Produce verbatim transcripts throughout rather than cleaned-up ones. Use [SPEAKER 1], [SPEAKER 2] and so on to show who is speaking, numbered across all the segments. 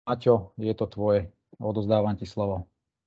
[SPEAKER 1] Maťo, je to tvoje. Odovzdávam ti slovo.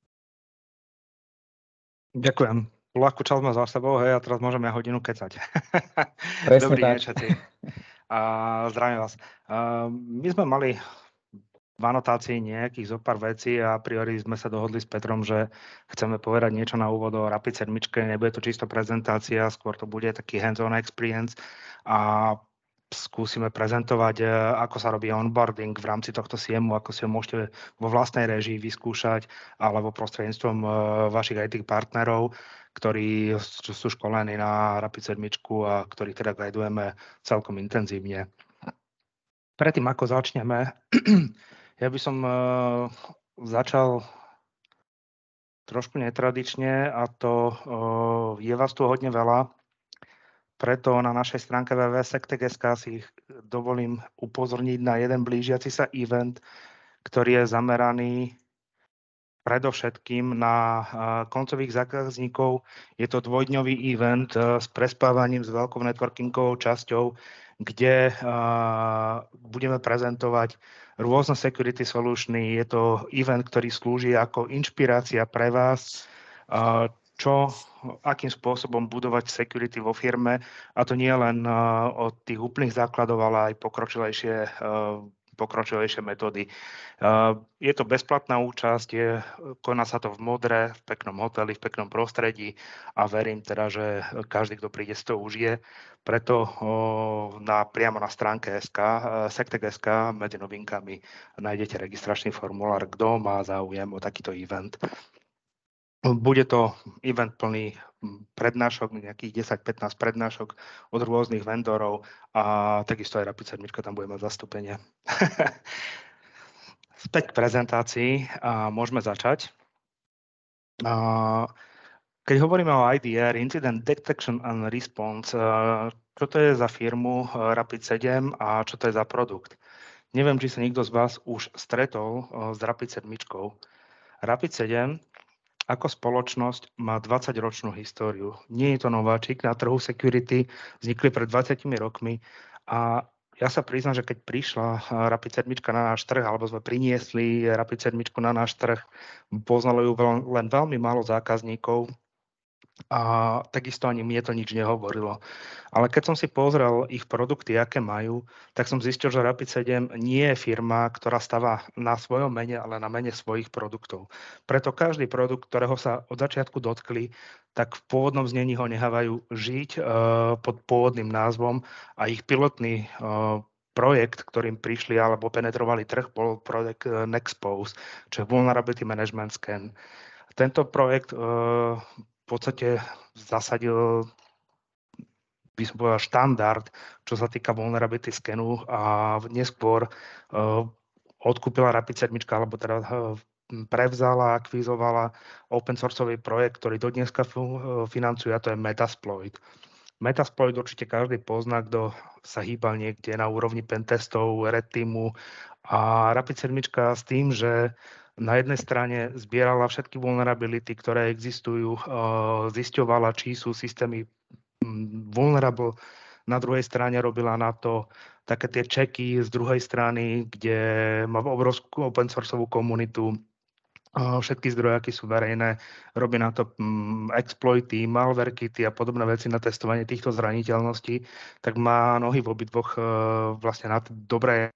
[SPEAKER 2] Ďakujem. Ľahkú časť má za sebou, hej, a teraz môžeme hodinu kecať.
[SPEAKER 1] Presne
[SPEAKER 2] Dobrý deň
[SPEAKER 1] tak.
[SPEAKER 2] všetci. A zdravím vás. A my sme mali v anotácii nejakých zo pár vecí a a priori sme sa dohodli s Petrom, že chceme povedať niečo na úvod o Rapid sedem. Nebude to čisto prezentácia, skôr to bude taký hands-on experience a skúsime prezentovať, ako sa robí onboarding v rámci tohto siemu, ako si ho môžete vo vlastnej réžii vyskúšať alebo prostredníctvom vašich í té partnerov, ktorí sú školení na Rapid sedem a ktorých teda guidujeme celkom intenzívne. Predtým, ako začneme, ja by som začal trošku netradične, a to je vás tu hodne veľa. Preto na našej stránke w w w bodka sectec bodka es ka si dovolím upozorniť na jeden blížiaci sa event, ktorý je zameraný predovšetkým na koncových zákazníkov. Je to dvojdňový event s prespávaním, s veľkou networkingovou časťou, kde budeme prezentovať rôzne security solutiony. Je to event, ktorý slúži ako inšpirácia pre vás, čo, akým spôsobom budovať security vo firme. A to nie len od tých úplných základov, ale aj pokročilejšie, pokročilejšie metódy. Je to bezplatná účasť, je, koná sa to v Modre, v peknom hoteli, v peknom prostredí a verím teda, že každý, kto príde, si to užije. Preto na, priamo na stránke es ká, sectec bodka es ka medzi novinkami nájdete registračný formulár, kto má záujem o takýto event. Bude to event plný prednášok, nejakých desať pätnásť prednášok od rôznych vendorov a takisto aj Rapid sedem tam bude mať zastúpenie. Späť k prezentácii a môžeme začať. Keď hovoríme o í dé er, Incident Detection and Response, čo to je za firmu Rapid sedem a čo to je za produkt? Neviem, či sa niekto z vás už stretol s Rapid sedem. Rapid sedem ako spoločnosť má dvadsaťročnú históriu. Nie je to nováčik na trhu security, vznikli pred dvadsiatimi rokmi a ja sa priznám, že keď prišla Rapid sedem na náš trh, alebo sme priniesli Rapid sedem na náš trh, poznalo ju len veľmi málo zákazníkov a takisto ani mne to nič nehovorilo. Ale keď som si pozrel ich produkty, aké majú, tak som zistil, že Rapid sedem nie je firma, ktorá stavá na svojom mene, ale na mene svojich produktov. Preto každý produkt, ktorého sa od začiatku dotkli, tak v pôvodnom znení ho nechávajú žiť uh, pod pôvodným názvom a ich pilotný uh, projekt, ktorým prišli alebo penetrovali trh, bol projekt Nexpose, čo je Vulnerability Management Scan. Tento projekt uh, v podstate zasadil, by som povedal, štandard, čo sa týka vulnerability scanu a neskôr uh, odkúpila Rapid sedem, alebo teda uh, prevzala, akvizovala open sourceový projekt, ktorý do dneska financuje, a to je Metasploit. Metasploit určite každý pozná, kto sa hýbal niekde na úrovni pentestov, red teamu a Rapid sedem s tým, že na jednej strane zbierala všetky vulnerability, ktoré existujú, zisťovala, či sú systémy vulnerable, na druhej strane robila na to také tie checky z druhej strany, kde má obrovskú open sourceovú komunitu, všetky zdroje, aké sú verejné, robí na to exploity, malware kity a podobné veci na testovanie týchto zraniteľností, tak má nohy v obidvoch vlastne na dobré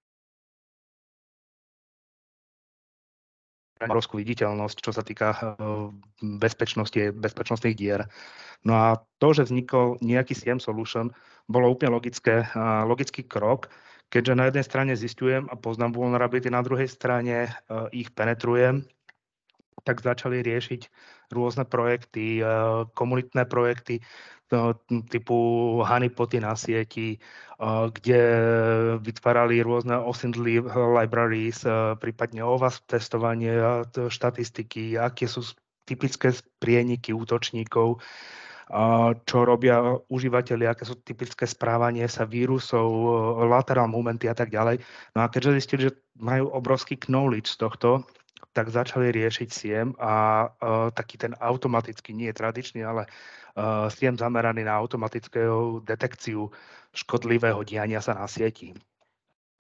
[SPEAKER 2] obrovskú viditeľnosť, čo sa týka bezpečnosti, bezpečnostných dier. No a to, že vznikol nejaký es í em solution, bolo úplne logické, logický krok, keďže na jednej strane zistujem a poznám vulnerability, na druhej strane ich penetrujem, tak začali riešiť rôzne projekty, komunitné projekty typu honeypoty na sieti, kde vytvárali rôzne OSINT libraries, prípadne o vás testovanie, štatistiky, aké sú typické prieniky útočníkov, čo robia užívateľi, aké sú typické správanie sa vírusov, lateral momenty a tak ďalej. No a keďže zistili, že majú obrovský knowledge z tohto, tak začali riešiť es í em a uh, taký ten automatický, nie je tradičný, ale uh, es í em zameraný na automatickú detekciu škodlivého diania sa na sieti.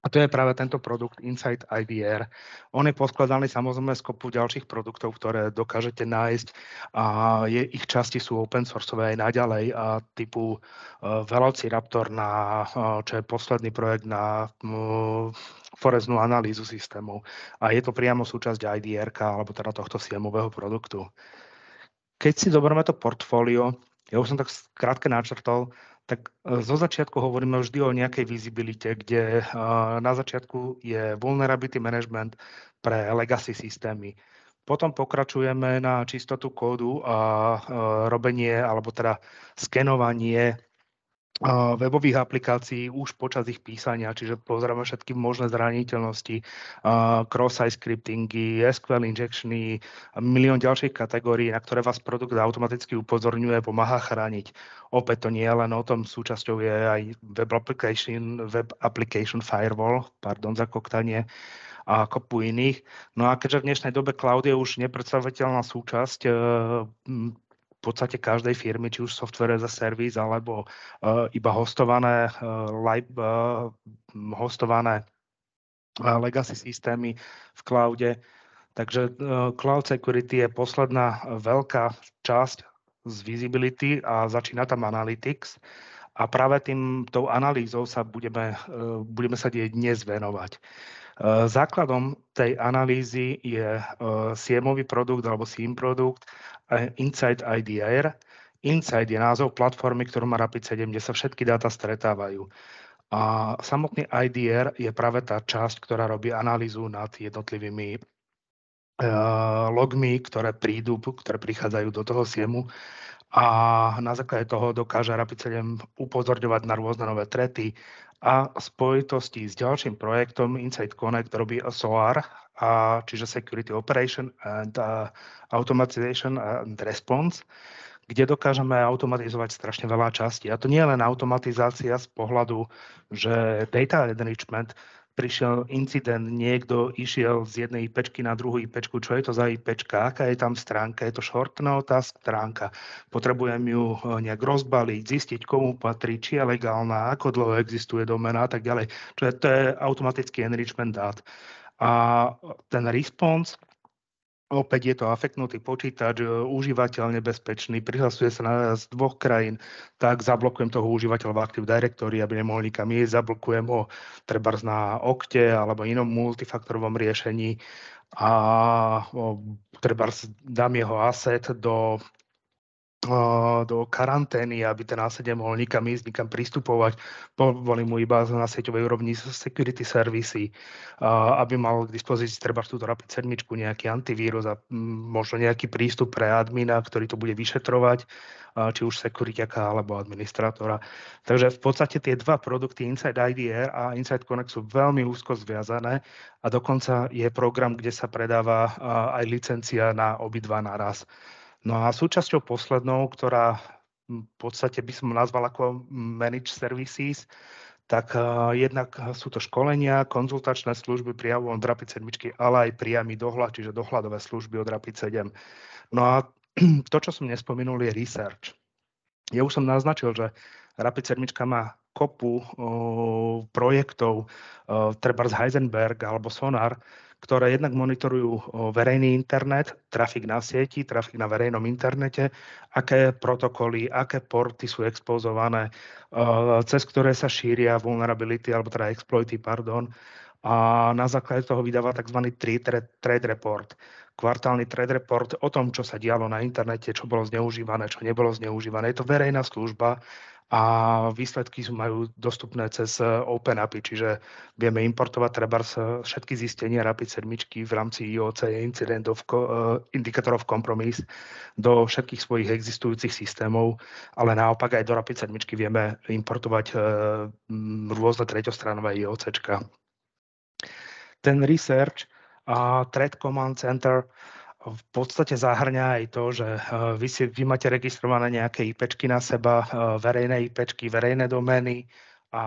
[SPEAKER 2] A to je práve tento produkt Insight í dé er. On je poskladaný samozrejme z kopu ďalších produktov, ktoré dokážete nájsť a je, ich časti sú open sourceové aj naďalej a typu uh, Velociraptor, na, uh, čo je posledný projekt na uh, foreznú analýzu systémov. A je to priamo súčasť í dé er-ka, alebo teda tohto siemového produktu. Keď si zoberieme to portfólio, ja už som tak krátke načrtol, tak zo začiatku hovoríme vždy o nejakej visibilite, kde na začiatku je vulnerability management pre legacy systémy. Potom pokračujeme na čistotu kódu a robenie, alebo teda skenovanie webových aplikácií už počas ich písania, čiže pozeráme všetky možné zraniteľnosti, cross-site scriptingy, es kú el injectiony, milión ďalších kategórií, na ktoré vás produkt automaticky upozorňuje, pomáha chrániť. Opäť to nie je len o tom, súčasťou je aj web application, web application firewall, pardon za koktanie, a kopu iných. No a keďže v dnešnej dobe cloud je už nepredstaviteľná súčasť v podstate každej firmy, či už software as a service, alebo uh, iba hostované, uh, live, uh, hostované uh, legacy systémy v cloude. Takže uh, cloud security je posledná veľká časť z visibility a začína tam analytics. A práve tým, tou analýzou sa budeme, uh, budeme sa dnes venovať. Základom tej analýzy je siemový produkt alebo SIEM produkt Insight í dé er. Insight je názov platformy, ktorú má Rapid sedem, kde sa všetky dáta stretávajú. A samotný í dé er je práve tá časť, ktorá robí analýzu nad jednotlivými logmi, ktoré prídu, ktoré prichádzajú do toho siemu. A na základe toho dokáže Rapid sedem upozorňovať na rôzne nové threaty a spojitosti s ďalším projektom Insight Connect robí es o er, a, čiže Security Operation and uh, Automation and Response, kde dokážeme automatizovať strašne veľa častí. A to nie je len automatizácia z pohľadu, že data enrichment, prišiel incident, niekto išiel z jednej IPčky na druhú IPčku, čo je to za IPčka, aká je tam stránka, je to shortnotá stránka, potrebujem ju nejak rozbaliť, zistiť, komu patrí, či je legálna, ako dlho existuje domena a tak ďalej. Čo je, to je automatický enrichment dát. A ten response, opäť je to afektnutý počítač, užívateľ nebezpečný, prihlasuje sa na z dvoch krajín, tak zablokujem toho užívateľa v Active Directory, aby nemohol nikam ísť, zablokujem ho trebárs na Okte alebo inom multifaktorovom riešení a trebárs dám jeho asset do do karantény, aby ten asset nemohol nikam ísť, nikam pristupovať. Povolím mu iba na sieťovej úrovni security servisy, aby mal k dispozícii treba túto Rapid sedem, nejaký antivírus a možno nejaký prístup pre admina, ktorý to bude vyšetrovať, či už securityaka alebo administrátora. Takže v podstate tie dva produkty Insight í dé er a Insight Connect sú veľmi úzko zviazané a dokonca je program, kde sa predáva aj licencia na obidva naraz. No a súčasťou poslednou, ktorá v podstate by som nazval ako managed services, tak uh, jednak sú to školenia, konzultačné služby priamo od Rapid sedem, ale aj priamy dohľad, čiže dohľadové služby od Rapid sedem. No a to, čo som nespomenul, je research. Ja už som naznačil, že Rapid sedem má kopu uh, projektov, uh, trebárs Heisenberg alebo Sonar, ktoré jednak monitorujú verejný internet, trafik na sieti, trafik na verejnom internete, aké protokoly, aké porty sú expozované, cez ktoré sa šíria vulnerability, alebo teda exploity, pardon. A na základe toho vydáva tzv. Trade report. Kvartálny trade report o tom, čo sa dialo na internete, čo bolo zneužívané, čo nebolo zneužívané. Je to verejná služba a výsledky majú dostupné cez Open á pé í, čiže vieme importovať trebárs všetky zistenia Rapid sedem v rámci í ó cé, Incident of Indicator of Compromise, do všetkých svojich existujúcich systémov, ale naopak aj do Rapid sedem vieme importovať rôzne treťostranové í ó céčka. Ten research a Threat Command Center v podstate zahrňa aj to, že vy, si, vy máte registrované nejaké IPčky na seba, verejné IPčky, verejné domény a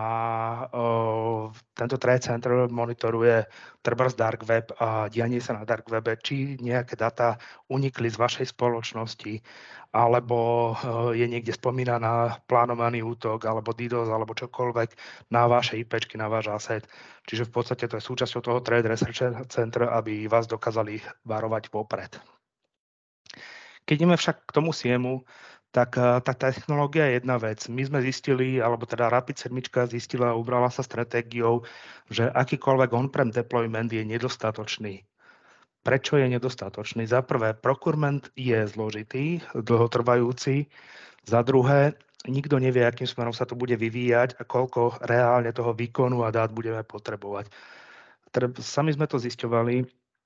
[SPEAKER 2] o, tento trade center monitoruje trebárs dark web a dianie sa na dark webe, či nejaké data unikli z vašej spoločnosti, alebo o, je niekde spomínaná plánovaný útok, alebo DDoS, alebo čokoľvek na vaše IPčky, na váš asset. Čiže v podstate to je súčasťou toho Trade Research Center, aby vás dokázali varovať vopred. Keď ideme však k tomu siemu, tak tá technológia je jedna vec. My sme zistili, alebo teda Rapid sedem zistila a ubrala sa stratégiou, že akýkoľvek on-prem deployment je nedostatočný. Prečo je nedostatočný? Za prvé, procurement je zložitý, dlhotrvajúci. Za druhé, nikto nevie, akým smerom sa to bude vyvíjať a koľko reálne toho výkonu a dát budeme potrebovať. Teda sami sme to zisťovali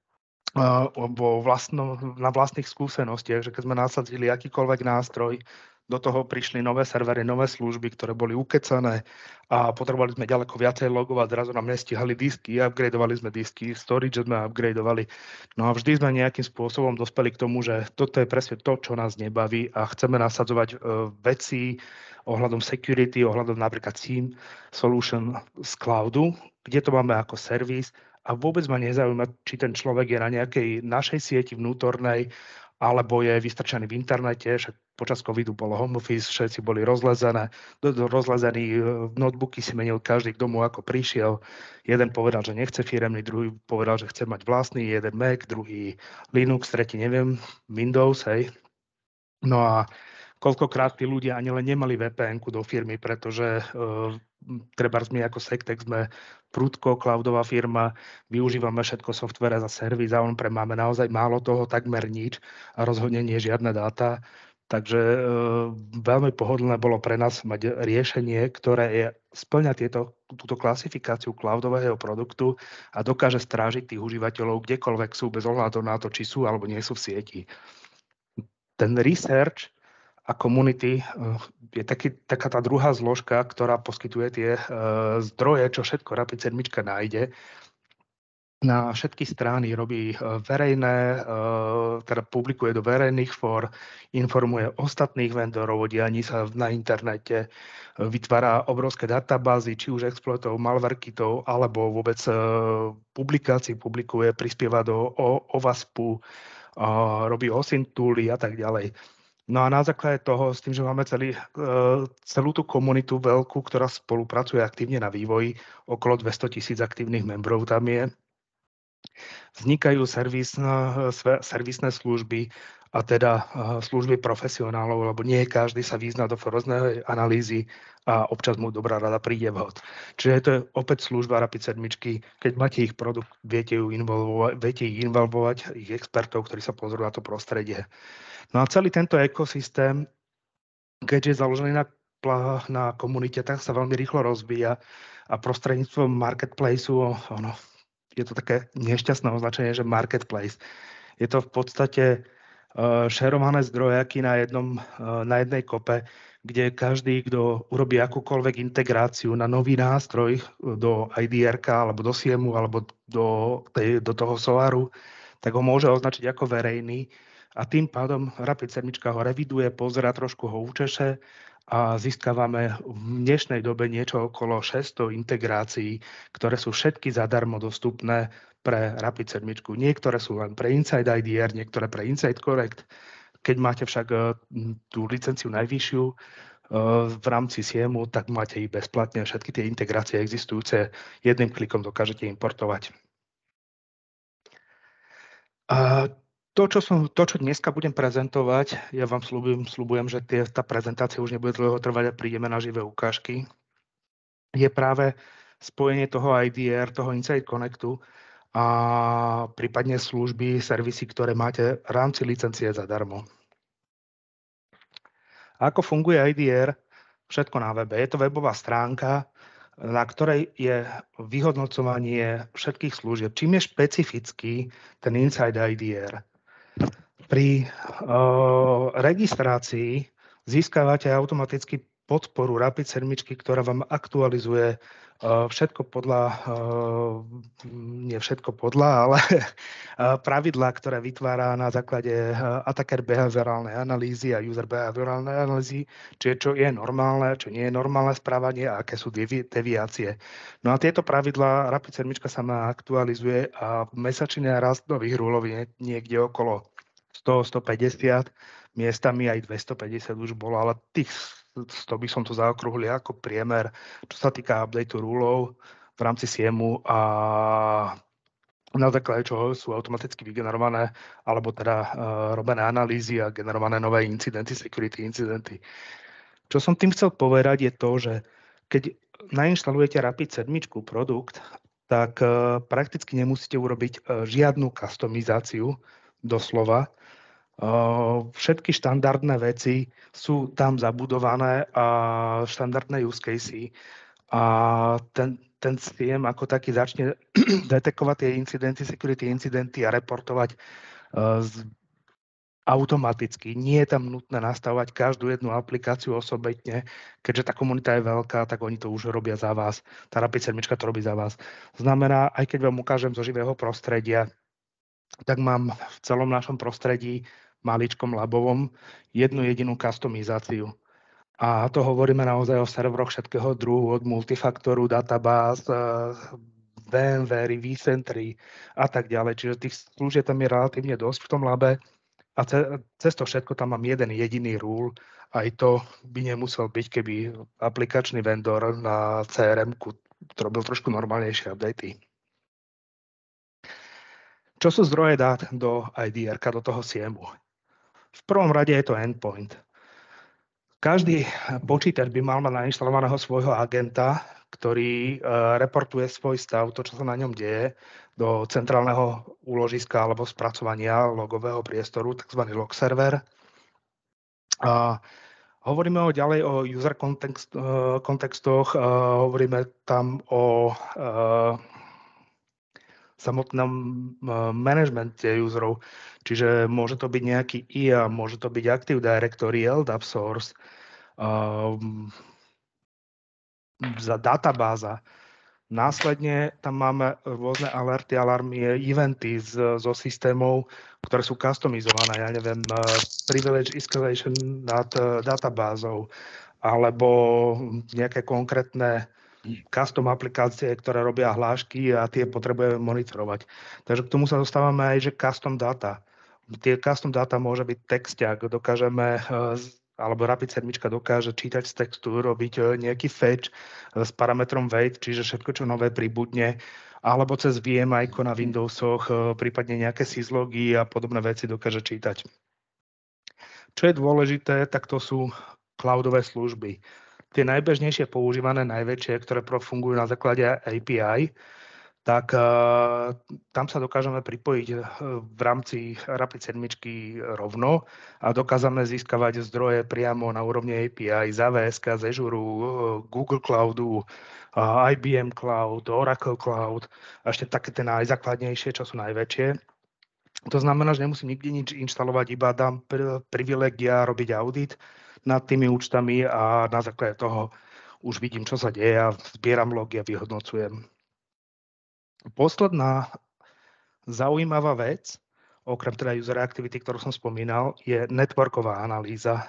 [SPEAKER 2] vo vlastno, na vlastných skúsenostiach, že keď sme nasadili akýkoľvek nástroj, do toho prišli nové servery, nové služby, ktoré boli ukecané a potrebovali sme ďaleko viacej logovať, zrazu nám nestíhali disky, upgradeovali sme disky, storage sme upgradeovali. No a vždy sme nejakým spôsobom dospeli k tomu, že toto je presne to, čo nás nebaví a chceme nasadzovať veci ohľadom security, ohľadom napríklad SIEM solution z cloudu, kde to máme ako servis. A vôbec ma nezaujíma, či ten človek je na nejakej našej sieti vnútornej, alebo je vystrčený v internete, však počas covidu bolo home office, všetci boli rozlezené, rozlezení, notebooky si menil každý k domu, ako prišiel. Jeden povedal, že nechce firemný, druhý povedal, že chce mať vlastný, jeden Mac, druhý Linux, tretí neviem, Windows, hej. No a koľkokrát tí ľudia ani len nemali vé pé enku do firmy, pretože uh, trebárs my ako Sectex sme prudko cloudová firma, využívame všetko softvere za servis a on pre máme naozaj málo toho, takmer nič a rozhodne nie žiadne dáta. Takže uh, veľmi pohodlné bolo pre nás mať riešenie, ktoré je, splňa tieto, túto klasifikáciu cloudového produktu a dokáže strážiť tých užívateľov kdekoľvek sú, bez ohľadu na to, či sú alebo nie sú v sieti. Ten research a community je taký, taká tá druhá zložka, ktorá poskytuje tie uh, zdroje, čo všetko Rapid sedem nájde. Na všetky strany robí verejné, uh, teda publikuje do verejných fór, informuje ostatných vendorov o dianí sa na internete, vytvára obrovské databázy, či už exploitov, malware kitov, alebo vôbec uh, publikácií publikuje, prispieva do OWASPu, uh, robí OSINT tooly a tak ďalej. No a na základe toho, s tým, že máme celý, celú tú komunitu veľkú, ktorá spolupracuje aktívne na vývoji, okolo dvesto tisíc aktívnych membrov tam je, vznikajú servisné, servisné služby a teda služby profesionálov, lebo nie každý sa vyzná do rôznej analýzy a občas mu dobrá rada príde vhod. Čiže to je opäť služba Rapid sedem. Keď máte ich produkt, viete, ju involvovať, viete ich involvovať, ich expertov, ktorí sa pozrú na to prostredie. No a celý tento ekosystém, keďže je založený na, na komunite, tak sa veľmi rýchlo rozvíja a prostredníctvom marketplaceu, ono, je to také nešťastné označenie, že marketplace. Je to v podstate uh, šerované zdrojaky na, jednom, uh, na jednej kope, kde každý, kto urobí akúkoľvek integráciu na nový nástroj do í dé erka, alebo do siemu, alebo do, tej, do toho Solaru, tak ho môže označiť ako verejný. A tým pádom Rapid sedem ho reviduje, pozerá, trošku ho učeše a získavame v dnešnej dobe niečo okolo šesťsto integrácií, ktoré sú všetky zadarmo dostupné pre Rapid sedem. Niektoré sú len pre Inside í dé er, niektoré pre Inside Correct. Keď máte však tú licenciu najvyššiu v rámci siemu, tak máte ich bezplatne. Všetky tie integrácie existujúce jedným klikom dokážete importovať. A To čo, som, to, čo dneska budem prezentovať, ja vám slúbujem, slúbujem že tie, tá prezentácia už nebude dlho trvať a prídeme na živé ukážky, je práve spojenie toho í dé er, toho Inside Connectu a prípadne služby, servisy, ktoré máte v rámci licencie zadarmo. A ako funguje í dé er? Všetko na webe. Je to webová stránka, na ktorej je vyhodnocovanie všetkých služieb. Čím je špecifický ten Inside í dé er? Pri uh, registrácii získavate automaticky podporu Rapid sedem, ktorá vám aktualizuje Všetko podľa, nie všetko podľa, ale pravidlá, ktoré vytvára na základe attacker behaviorálnej analýzy a user behaviorálnej analýzy, čiže čo je normálne, čo nie je normálne správanie a aké sú devi- deviácie. No a tieto pravidlá Rapid sedem sama aktualizuje a mesačný rast nových rúlov je niekde okolo sto, stopäťdesiat, miestami aj dvestopäťdesiat už bolo, ale tých sto by som to zaokrúhlil ako priemer, čo sa týka updateu rúlov v rámci siemu a na základe čoho sú automaticky vygenerované alebo teda uh, robené analýzy a generované nové incidenty, security incidenty. Čo som tým chcel povedať je to, že keď nainštalujete Rapid sedem produkt, tak uh, prakticky nemusíte urobiť uh, žiadnu customizáciu doslova. Uh, všetky štandardné veci sú tam zabudované a štandardné use casey a ten, ten siem ako taký začne detekovať tie incidenty, security incidenty a reportovať uh, z, automaticky. Nie je tam nutné nastavovať každú jednu aplikáciu osobitne, keďže tá komunita je veľká, tak oni to už robia za vás. Tá Rapid sedem to robí za vás. Znamená, aj keď vám ukážem zo živého prostredia, tak mám v celom našom prostredí, maličkom labovom, jednu jedinú customizáciu. A to hovoríme naozaj o serveroch všetkého druhu, od multifaktoru, databáz, VMware, vCentry a tak ďalej. Čiže tých služieb tam je relatívne dosť v tom labe a cez to všetko tam mám jeden jediný rule. Aj to by nemusel byť, keby aplikačný vendor na cé er emku robil trošku normálnejšie updaty. Čo sú zdroje dát do í dé er ká, do toho siemu? V prvom rade je to endpoint. Každý počítač by mal mať nainštalovaného svojho agenta, ktorý reportuje svoj stav, to, čo sa na ňom deje, do centrálneho úložiska alebo spracovania logového priestoru, tzv. log server. A hovoríme o ďalej o user kontext, kontextoch, hovoríme tam o samotnom manažmente userov. Čiže môže to byť nejaký í á, môže to byť Active Directory, el dáp source, um, za databáza. Následne tam máme rôzne alerty, alarmy, eventy z, zo systémov, ktoré sú customizované. Ja neviem, privilege escalation nad databázou, alebo nejaké konkrétne custom aplikácie, ktoré robia hlášky a tie potrebujeme monitorovať. Takže k tomu sa dostávame aj, že custom data. Tie custom data môže byť texťak, dokážeme, alebo Rapid sedem dokáže čítať z textu, robiť nejaký fetch s parametrom wait, čiže všetko, čo nové pribudne, alebo cez vé em í na Windowsoch, prípadne nejaké syslogy a podobné veci dokáže čítať. Čo je dôležité, tak to sú cloudové služby. Tie najbežnejšie používané, najväčšie, ktoré fungujú na základe á pé í, tak uh, tam sa dokážeme pripojiť v rámci Rapid sedem rovno a dokážeme získavať zdroje priamo na úrovni á pé í z á vé es, z Azure, Google Cloudu, uh, í bé em Cloud, Oracle Cloud a ešte také tie najzákladnejšie, čo sú najväčšie. To znamená, že nemusím nikde nič inštalovať, iba dám privilegia robiť audit nad tými účtami a na základe toho už vidím, čo sa deje a zbieram logy a vyhodnocujem. Posledná zaujímavá vec, okrem teda user activity, ktorú som spomínal, je networková analýza.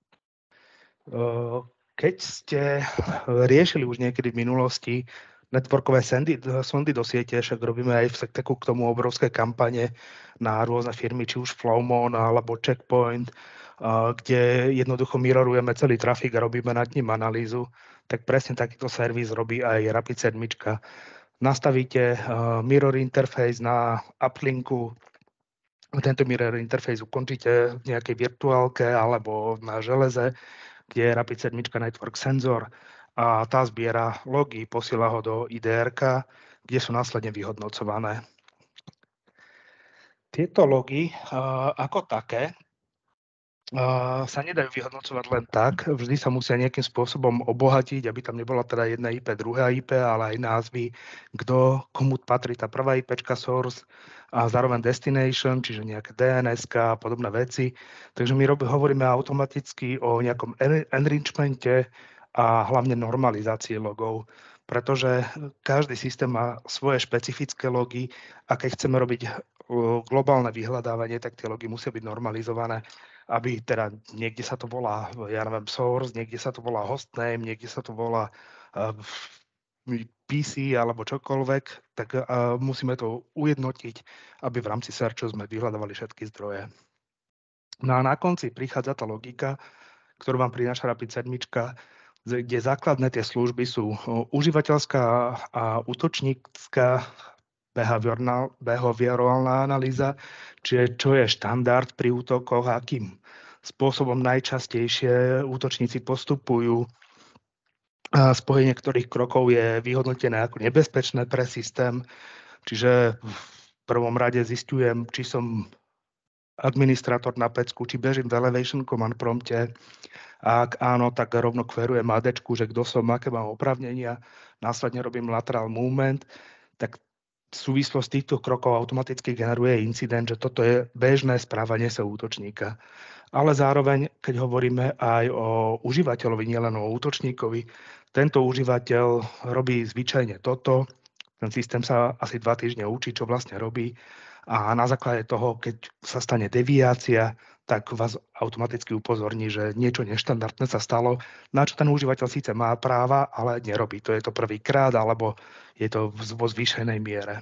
[SPEAKER 2] Keď ste riešili už niekedy v minulosti networkové sondy, sondy do siete, však robíme aj v Sekteku k tomu obrovské kampane na rôzne firmy, či už Flowmon alebo Checkpoint, kde jednoducho mirorujeme celý trafik a robíme nad ním analýzu, tak presne takýto servis robí aj Rapid sedem. Nastavíte mirror interface na uplinku, tento mirror interface ukončíte v nejakej virtuálke alebo na železe, kde je Rapid sedem Network Sensor a tá zbiera logy, posiela ho do í dé er ká, kde sú následne vyhodnocované. Tieto logy ako také sa nedajú vyhodnocovať len tak, vždy sa musia nejakým spôsobom obohatiť, aby tam nebola teda jedna í pé, druhá í pé, ale aj názvy, kto, komu patrí tá prvá IPčka source a zároveň destination, čiže nejaké dé en eska a podobné veci. Takže my hovoríme automaticky o nejakom enrichmente a hlavne normalizácii logov. pretože každý systém má svoje špecifické logy a keď chceme robiť globálne vyhľadávanie, tak tie logy musia byť normalizované, aby teda niekde sa to volá, ja neviem, source, niekde sa to volá hostname, niekde sa to volá uh, pé cé alebo čokoľvek, tak uh, musíme to ujednotiť, aby v rámci searchu sme vyhľadávali všetky zdroje. No a na konci prichádza tá logika, ktorú vám prináša Rapid sedem, kde základné tie služby sú užívateľská a útočnícka behaviorálna analýza, čiže čo je štandard pri útokoch, akým spôsobom najčastejšie útočníci postupujú. Spojenie ktorých krokov je vyhodnotené ako nebezpečné pre systém, čiže v prvom rade zistujem, či som administrátor na pecku, či bežím v elevation command prompte. A ak áno, tak rovno kverujem ADčku, že kto som, aké mám oprávnenia, následne robím lateral movement, tak súvislosť týchto krokov automaticky generuje incident, že toto je bežné správanie sa útočníka. Ale zároveň, keď hovoríme aj o užívateľovi, nielen o útočníkovi, tento užívateľ robí zvyčajne toto, ten systém sa asi dva týždne učí, čo vlastne robí a na základe toho, keď sa stane deviácia, tak vás automaticky upozorní, že niečo neštandardné sa stalo, na čo ten užívateľ síce má práva, ale nerobí. To je to prvýkrát, alebo je to vo zvýšenej miere.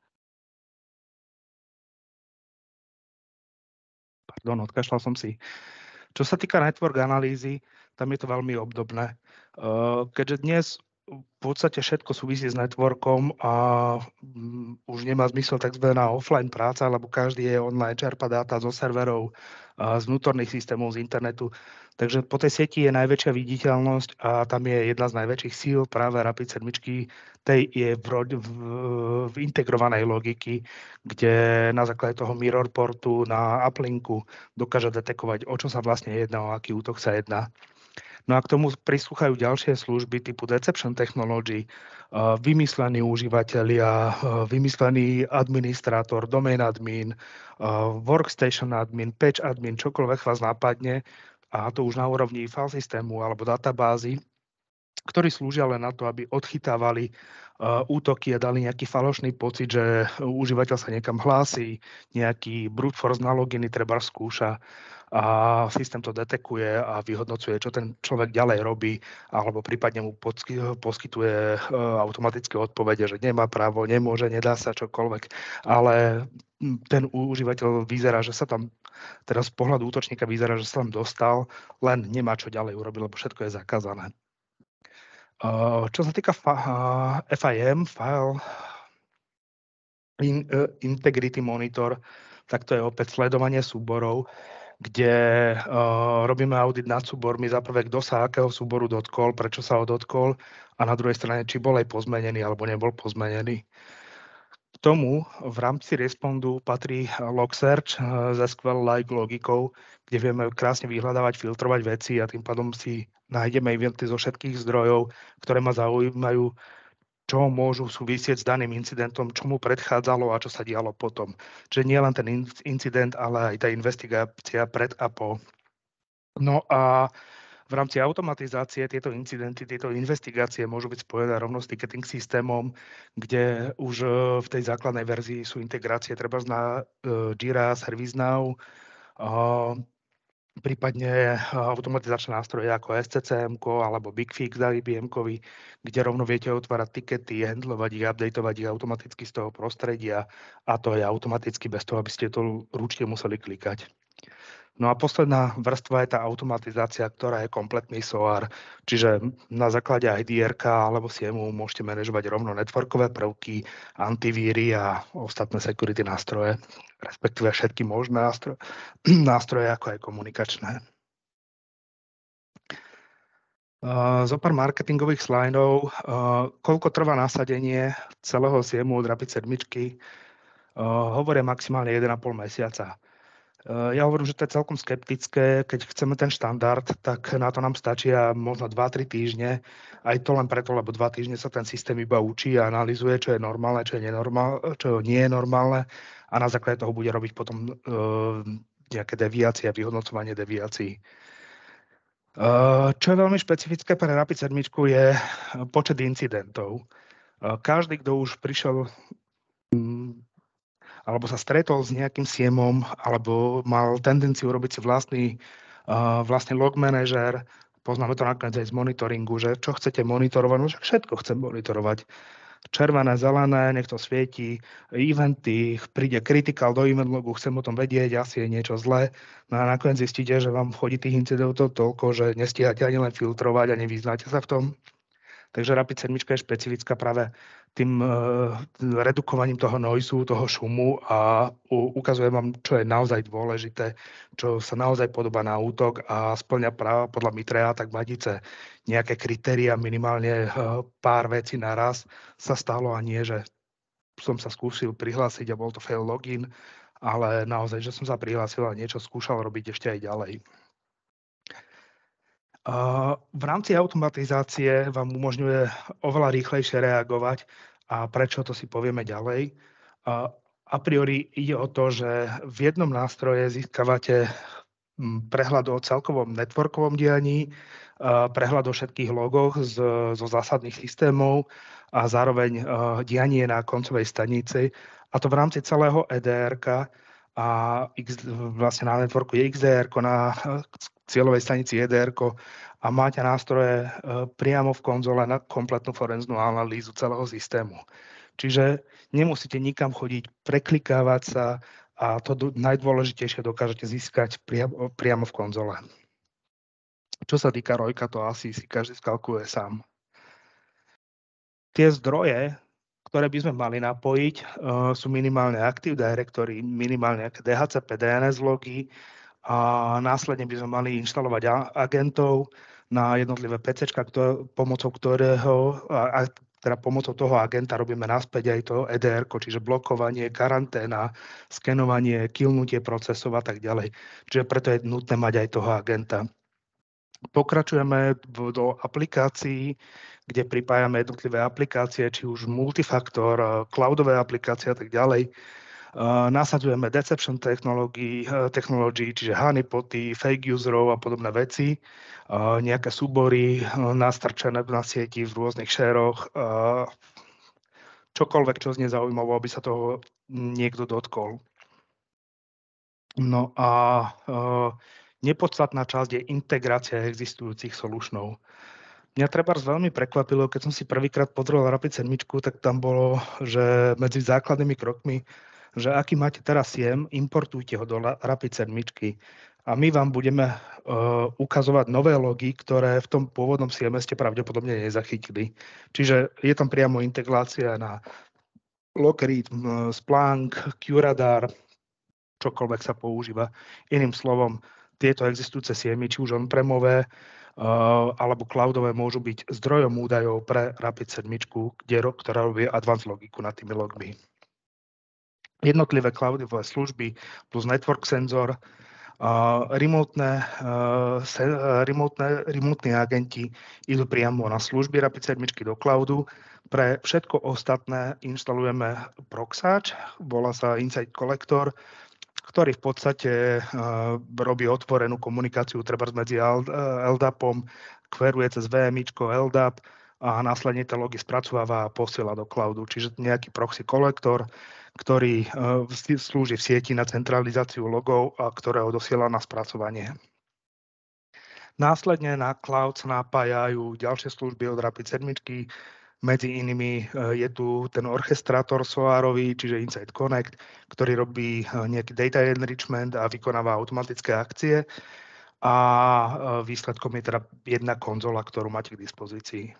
[SPEAKER 2] Pardon, odkašľal som si. Čo sa týka network analýzy, tam je to veľmi obdobné. Keďže dnes v podstate všetko súvisí s networkom a um, už nemá zmysel tzv. Offline práca, lebo každý je online, čerpa dáta zo serverov, a z vnútorných systémov, z internetu. Takže po tej sieti je najväčšia viditeľnosť a tam je jedna z najväčších síl práve Rapid sedem. Tej je v, v, v integrovanej logiky, kde na základe toho mirror portu na uplinku dokáže detekovať, o čo sa vlastne jedná, o aký útok sa jedná. No a k tomu prislúchajú ďalšie služby typu Deception Technology, vymyslený užívateľia, vymyslený administrátor, domain admin, workstation admin, patch admin, čokoľvek vás nápadne, a to už na úrovni file systému alebo databázy, ktorí slúžia len na to, aby odchytávali útoky a dali nejaký falošný pocit, že užívateľ sa niekam hlási, nejaký brute force na loginy treba skúša a systém to detekuje a vyhodnocuje, čo ten človek ďalej robí, alebo prípadne mu poskytuje automatické odpovede, že nemá právo, nemôže, nedá sa čokoľvek, ale ten užívateľ vyzerá, že sa tam, teraz z pohľadu útočníka vyzerá, že sa tam dostal, len nemá čo ďalej urobiť, lebo všetko je zakázané. Čo sa týka F I M, File Integrity Monitor, tak to je opäť sledovanie súborov, kde uh, robíme audit nad súbormi, za prvé, kto sa akého súboru dotkol, prečo sa ho dotkol a na druhej strane, či bol aj pozmenený alebo nebol pozmenený. K tomu v rámci Respondu patrí log search uh, ze SQL-like logikou, kde vieme krásne vyhľadávať, filtrovať veci a tým pádom si nájdeme eventy zo všetkých zdrojov, ktoré ma zaujímajú, čo môžu súvisieť s daným incidentom, čo mu predchádzalo a čo sa dialo potom. Čiže nie len ten incident, ale aj tá investigácia pred a po. No a v rámci automatizácie tieto incidenty, tieto investigácie môžu byť spojené rovno s ticketing systémom, kde už v tej základnej verzii sú integrácie treba na Jira, ServiceNow, prípadne automatizačné nástroje ako S C C M alebo BigFix za I B M-kovi, kde rovno viete otvárať tikety, handlovať ich, updateovať ich automaticky z toho prostredia a to je automaticky bez toho, aby ste to ručne museli klikať. No a posledná vrstva je tá automatizácia, ktorá je kompletný S O A R, čiže na základe I D R-ka alebo SIEMu môžete manažovať rovno networkové prvky, antivíry a ostatné security nástroje, respektíve všetky možné nástroje, nástroje ako aj komunikačné. Uh, Zopár marketingových slajdov, uh, koľko trvá nasadenie celého SIEMu od Rapid sedem, uh, hovoria maximálne jeden a pol mesiaca. Ja hovorím, že to je celkom skeptické. Keď chceme ten štandard, tak na to nám stačia možno dva tri týždne. Aj to len preto, lebo dva týždne sa ten systém iba učí a analyzuje, čo je normálne, čo, je nenormálne, čo nie je normálne a na základe toho bude robiť potom uh, nejaké deviácie a vyhodnocovanie deviácií. Čo je veľmi špecifické pre Rapid sedem je počet incidentov. Každý, kto už prišiel alebo sa stretol s nejakým siemom, alebo mal tendenciu robiť si vlastný, vlastný log manažer, poznáme to nakoniec aj z monitoringu, že čo chcete monitorovať, no všetko chcem monitorovať. Červené, zelené, nech to svieti, eventy, príde critical do event logu, chcem o tom vedieť, asi je niečo zlé. No a nakoniec zistíte, že vám chodí tých incidentov toľko, že nestíhate ani len filtrovať a nevyznáte sa v tom. Takže Rapid sedem je špecifická práve tým uh, redukovaním toho noisu, toho šumu a u, ukazuje vám, čo je naozaj dôležité, čo sa naozaj podobá na útok a splňa práva podľa Mitrea, tak matice nejaké kritéria, minimálne uh, pár vecí naraz sa stalo a nie, že som sa skúsil prihlásiť a bol to fail login, ale naozaj, že som sa prihlásil a niečo skúšal robiť ešte aj ďalej. V rámci automatizácie vám umožňuje oveľa rýchlejšie reagovať a prečo, to si povieme ďalej. A priori ide o to, že v jednom nástroje získavate prehľad o celkovom networkovom dianí, prehľad o všetkých logoch z, zo zásadných systémov a zároveň dianie na koncovej stanici. A to v rámci celého é dé erka a X, vlastne na networku je iks dé erko, na cieľovej stanici é dé erko a máte nástroje priamo v konzole na kompletnú forenznú analýzu celého systému. Čiže nemusíte nikam chodiť, preklikávať sa a to najdôležitejšie dokážete získať priamo, priamo v konzole. Čo sa týka rojka, to asi si každý skalkuluje sám. Tie zdroje, ktoré by sme mali napojiť, sú minimálne Active Directory, minimálne nejaké dé há cé pé, dé en es logy, a následne by sme mali inštalovať agentov na jednotlivé PCčka, ktoré, pomocou ktorého, a, teda pomocou toho agenta robíme naspäť aj to é dé erko, čiže blokovanie, karanténa, skenovanie, killnutie procesov a tak ďalej. Čiže preto je nutné mať aj toho agenta. Pokračujeme do aplikácií, kde pripájame jednotlivé aplikácie, či už multifaktor, cloudové aplikácie a tak ďalej. Nasadzujeme deception technology, technology, čiže honeypoty, fake userov a podobné veci, nejaké súbory nastrčené na sieti v rôznych šeroch, čokoľvek, čo znie zaujímavé, aby sa toho niekto dotkol. No a nepodstatná časť je integrácia existujúcich solutionov. Mňa trebárs veľmi prekvapilo, keď som si prvýkrát pozrel Rapid sedem, tak tam bolo, že medzi základnými krokmi, že aký máte teraz siem, importujte ho do Rapid sedem a my vám budeme uh, ukazovať nové logy, ktoré v tom pôvodnom sieme ste pravdepodobne nezachytili. Čiže je tam priamo integrácia na Logarithm, Splunk, QRadar, čokoľvek sa používa. Iným slovom, tieto existujúce siemy, či už on-premové, Uh, alebo cloudové, môžu byť zdrojom údajov pre Rapid sedem, kde, ktorá robí advanced logiku nad tými logmi. Jednotlivé cloudové služby plus network senzor, uh, remotné, uh, se, uh, remotné, remotní agenti idú priamo na služby Rapid sedem do cloudu. Pre všetko ostatné inštalujeme proxáč, volá sa Insight Collector, ktorý v podstate uh, robí otvorenú komunikáciu treba medzi LDAPom, kveruje cez VMIčko, LDAP a následne tie logy spracováva a posiela do cloudu. Čiže nejaký proxy kolektor, ktorý uh, slúži v sieti na centralizáciu logov a ktorého dosiela na spracovanie. Následne na cloud sa napájajú ďalšie služby od Rapid sedem. Medzi inými je tu ten orchestrátor soárový, čiže Insight Connect, ktorý robí nejaký data enrichment a vykonáva automatické akcie. A výsledkom je teda jedna konzola, ktorú máte k dispozícii.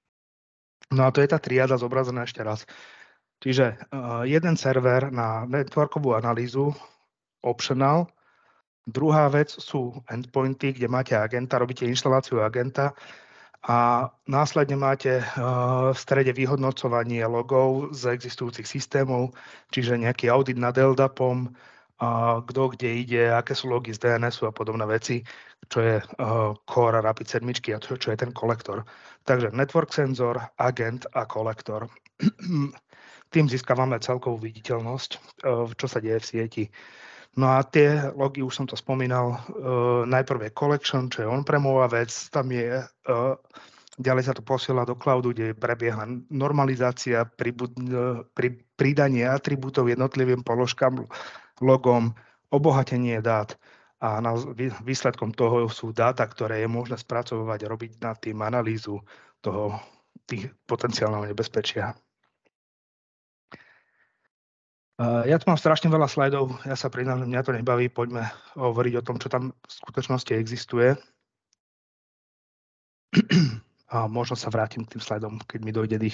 [SPEAKER 2] No a to je tá triáda zobrazená ešte raz. Čiže jeden server na networkovú analýzu, optional. Druhá vec sú endpointy, kde máte agenta, robíte inštaláciu agenta. A následne máte v strede vyhodnocovanie logov z existujúcich systémov, čiže nejaký audit nad LDAPom, kto kde ide, aké sú logy z dé en esu a podobné veci, čo je core Rapid sedem a čo, čo je ten kolektor. Takže network senzor, agent a kolektor. Tým získavame celkovú viditeľnosť, čo sa deje v sieti. No a tie logy, už som to spomínal, uh, najprv je collection, čo je on-premová vec, tam je, uh, ďalej sa to posiela do cloudu, kde prebieha normalizácia, pribud, uh, pri, pridanie atribútov jednotlivým položkám, logom, obohatenie dát. A na, výsledkom toho sú dáta, ktoré je možné spracovať, robiť nad tým analýzu toho tých potenciálneho nebezpečia. Ja tu mám strašne veľa slajdov, ja sa priznám, že mňa to nebaví, poďme hovoriť o tom, čo tam v skutočnosti existuje. A možno sa vrátim k tým slajdom, keď mi dojde dých.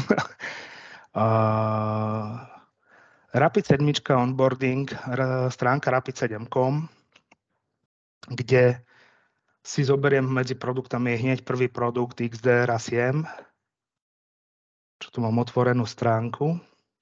[SPEAKER 2] Rapid sedem onboarding, stránka rapid sedem bodka com, kde si zoberiem medzi produktami hneď prvý produkt X D R A SIEM, čo tu mám otvorenú stránku.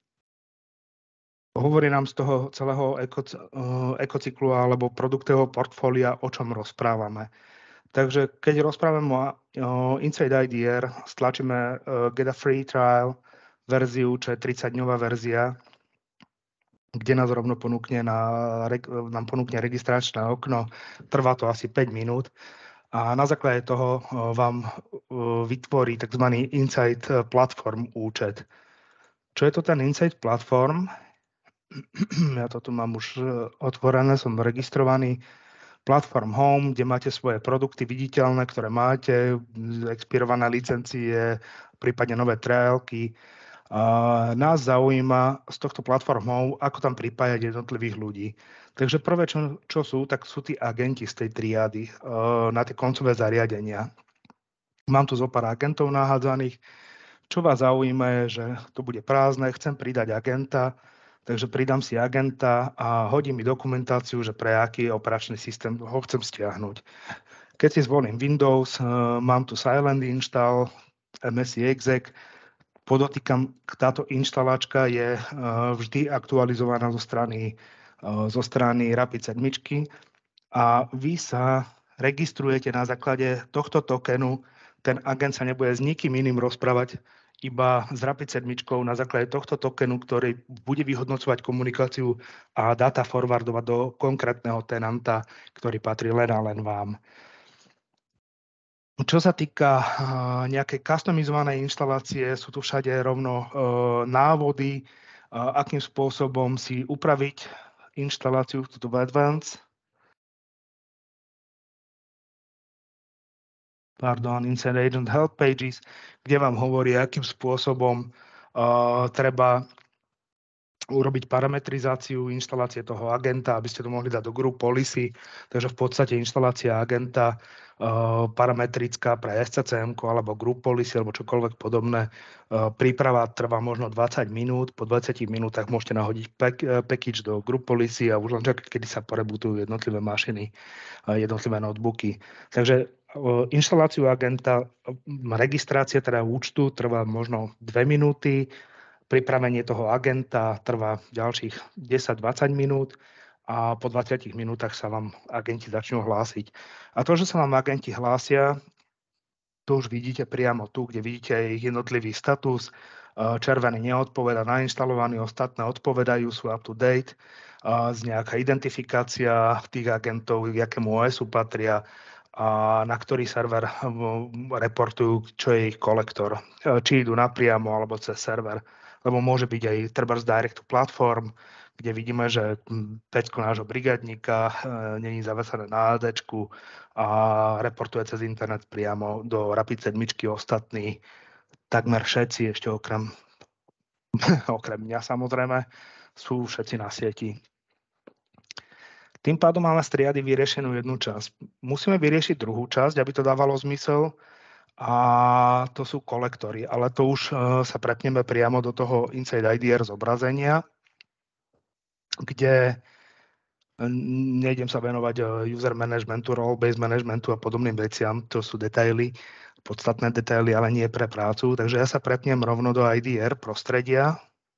[SPEAKER 2] Hovorí nám z toho celého ekocyklu alebo produktového portfólia, o čom rozprávame. Takže keď rozprávame o Inside I D R, stlačíme Get a Free Trial verziu, čo je tridsaťdňová verzia, kde nás rovno ponúkne, na, nám ponúkne registračné okno. Trvá to asi päť minút a na základe toho vám vytvorí tzv. Inside Platform účet. Čo je to ten Inside Platform? Ja to tu mám už otvorené, som registrovaný. Platform Home, kde máte svoje produkty viditeľné, ktoré máte, expirované licencie, prípadne nové triálky. Nás zaujíma z tohto Platform Home, ako tam pripájať jednotlivých ľudí. Takže prvé, čo, čo sú, tak sú tí agenti z tej triády na tie koncové zariadenia. Mám tu zo pár agentov nahádzaných. Čo vás zaujíma je, že to bude prázdne, chcem pridať agenta, takže pridám si agenta a hodí mi dokumentáciu, že pre aký operačný systém ho chcem stiahnuť. Keď si zvolím Windows, mám tu Silent Install, em es i exec, podotýkam, táto inštalačka je vždy aktualizovaná zo strany, zo strany Rapid sedem a vy sa registrujete na základe tohto tokenu. Ten agent sa nebude s nikým iným rozprávať, iba s Rapid sedem na základe tohto tokenu, ktorý bude vyhodnocovať komunikáciu a data forwardovať do konkrétneho tenanta, ktorý patrí len a len vám. Čo sa týka nejakej customizovanej inštalácie, sú tu všade rovno návody, akým spôsobom si upraviť inštaláciu v Advanced. Pardon, Inside Agent Help Pages, kde vám hovorí, akým spôsobom uh, treba urobiť parametrizáciu inštalácie toho agenta, aby ste to mohli dať do group policy. Takže v podstate inštalácia agenta uh, parametrická pre es cé cé em alebo group policy alebo čokoľvek podobné. Uh, príprava trvá možno dvadsať minút. Po dvadsiatich minútach môžete nahodiť pack, uh, package do group policy a už len čakať, kedy sa prebutujú jednotlivé mašiny, uh, jednotlivé notebooky. Takže inštaláciu agenta, registrácia teda účtu trvá možno dve minúty, pripravenie toho agenta trvá ďalších desať dvadsať minút a po dvadsiatich minútach sa vám agenti začnú hlásiť. A to, že sa vám agenti hlásia, to už vidíte priamo tu, kde vidíte ich jednotlivý status. Červený neodpoveda, nainštalovaný, ostatné odpovedajú, sú up to date. Z nejaká identifikácia tých agentov, k jakému ó esu patria, a na ktorý server reportujú, čo je ich kolektor. Či idú napriamo alebo cez server. Lebo môže byť aj trebárs direct to platform, kde vidíme, že Peťko nášho brigadníka není zavesené na á déčku a reportuje cez internet priamo do Rapid sedem ostatní. Takmer všetci, ešte okrem, okrem mňa samozrejme, sú všetci na sieti. Tým pádom máme z triady vyriešenú jednu časť. Musíme vyriešiť druhú časť, aby to dávalo zmysel, a to sú kolektory. Ale to už sa prepneme priamo do toho Inside I D R zobrazenia, kde nejdem sa venovať user managementu, role-based managementu a podobným veciam. To sú detaily, podstatné detaily, ale nie pre prácu. Takže ja sa prepnem rovno do I D R prostredia.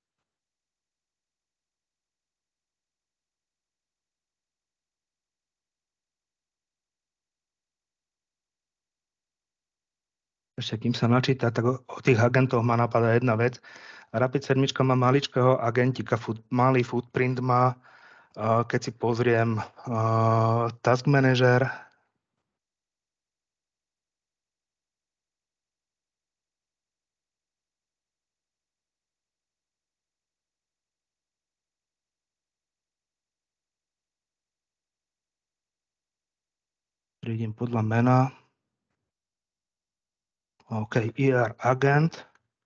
[SPEAKER 2] Ešte kým sa načíta, tak o tých agentoch ma napadá jedna vec. Rapid sedem má maličkého agentika, malý footprint má, Keď si pozriem Task Manager, prídem podľa mena. OK, í er agent.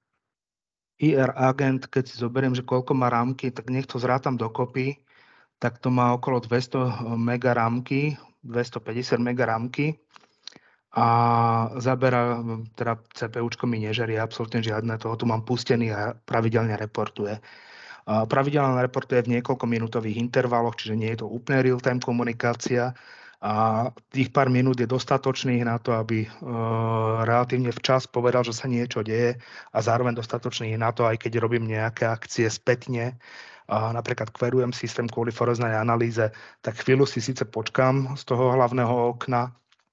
[SPEAKER 2] í er agent, keď si zoberiem, že koľko má rámky, tak nech to zrátam dokopy, tak to má okolo dvesto mega rámky, dvestopäťdesiat mega rámky a zabera, teda CPUčko mi nežerie absolútne žiadne, toho tu mám pustený a pravidelne reportuje. Pravidelne reportuje v niekoľko minútových intervaloch, čiže nie je to úplne real-time komunikácia a tých pár minút je dostatočných na to, aby uh, relatívne včas povedal, že sa niečo deje a zároveň dostatočných na to, aj keď robím nejaké akcie spätne, uh, napríklad querujem systém kvôli forenznej analýze, tak chvíľu si síce počkám z toho hlavného okna,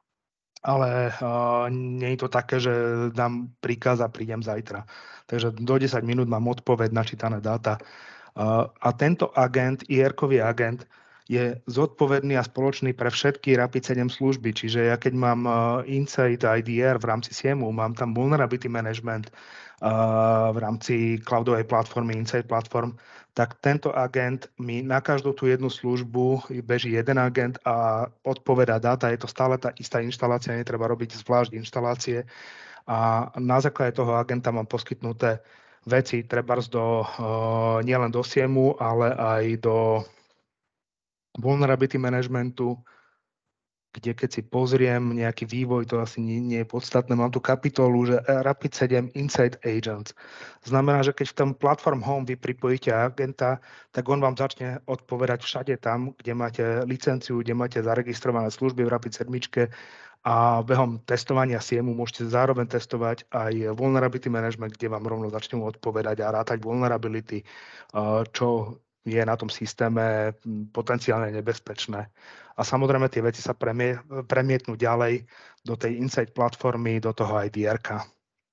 [SPEAKER 2] ale uh, nie je to také, že dám príkaz a prídem zajtra. Takže do desať minút mám odpoveď na čítané dáta. Uh, a tento agent, í er-kový agent, je zodpovedný a spoločný pre všetky Rapid sedem služby. Čiže ja keď mám uh, Insight í dé er v rámci SIEMu, mám tam Vulnerability Management uh, v rámci cloudovej platformy Insight Platform, tak tento agent mi na každú tú jednu službu beží jeden agent a odpovedá dáta. Je to stále tá istá inštalácia, netreba robiť zvlášť inštalácie. A na základe toho agenta mám poskytnuté veci, trebárs do, uh, nielen do SIEMu, ale aj do vulnerability managementu, kde keď si pozriem nejaký vývoj, to asi nie, nie je podstatné, mám tu kapitolu, že Rapid sedem Insight Agents. Znamená, že keď v tom Platform Home vy pripojíte agenta, tak on vám začne odpovedať všade tam, kde máte licenciu, kde máte zaregistrované služby v Rapid sedem a behom testovania SIEMu môžete zároveň testovať aj vulnerability management, kde vám rovno začnú odpovedať a rátať vulnerability, čo je na tom systéme potenciálne nebezpečné. A samozrejme tie veci sa premie, premietnú ďalej do tej Insight platformy, do toho í dé er-ka.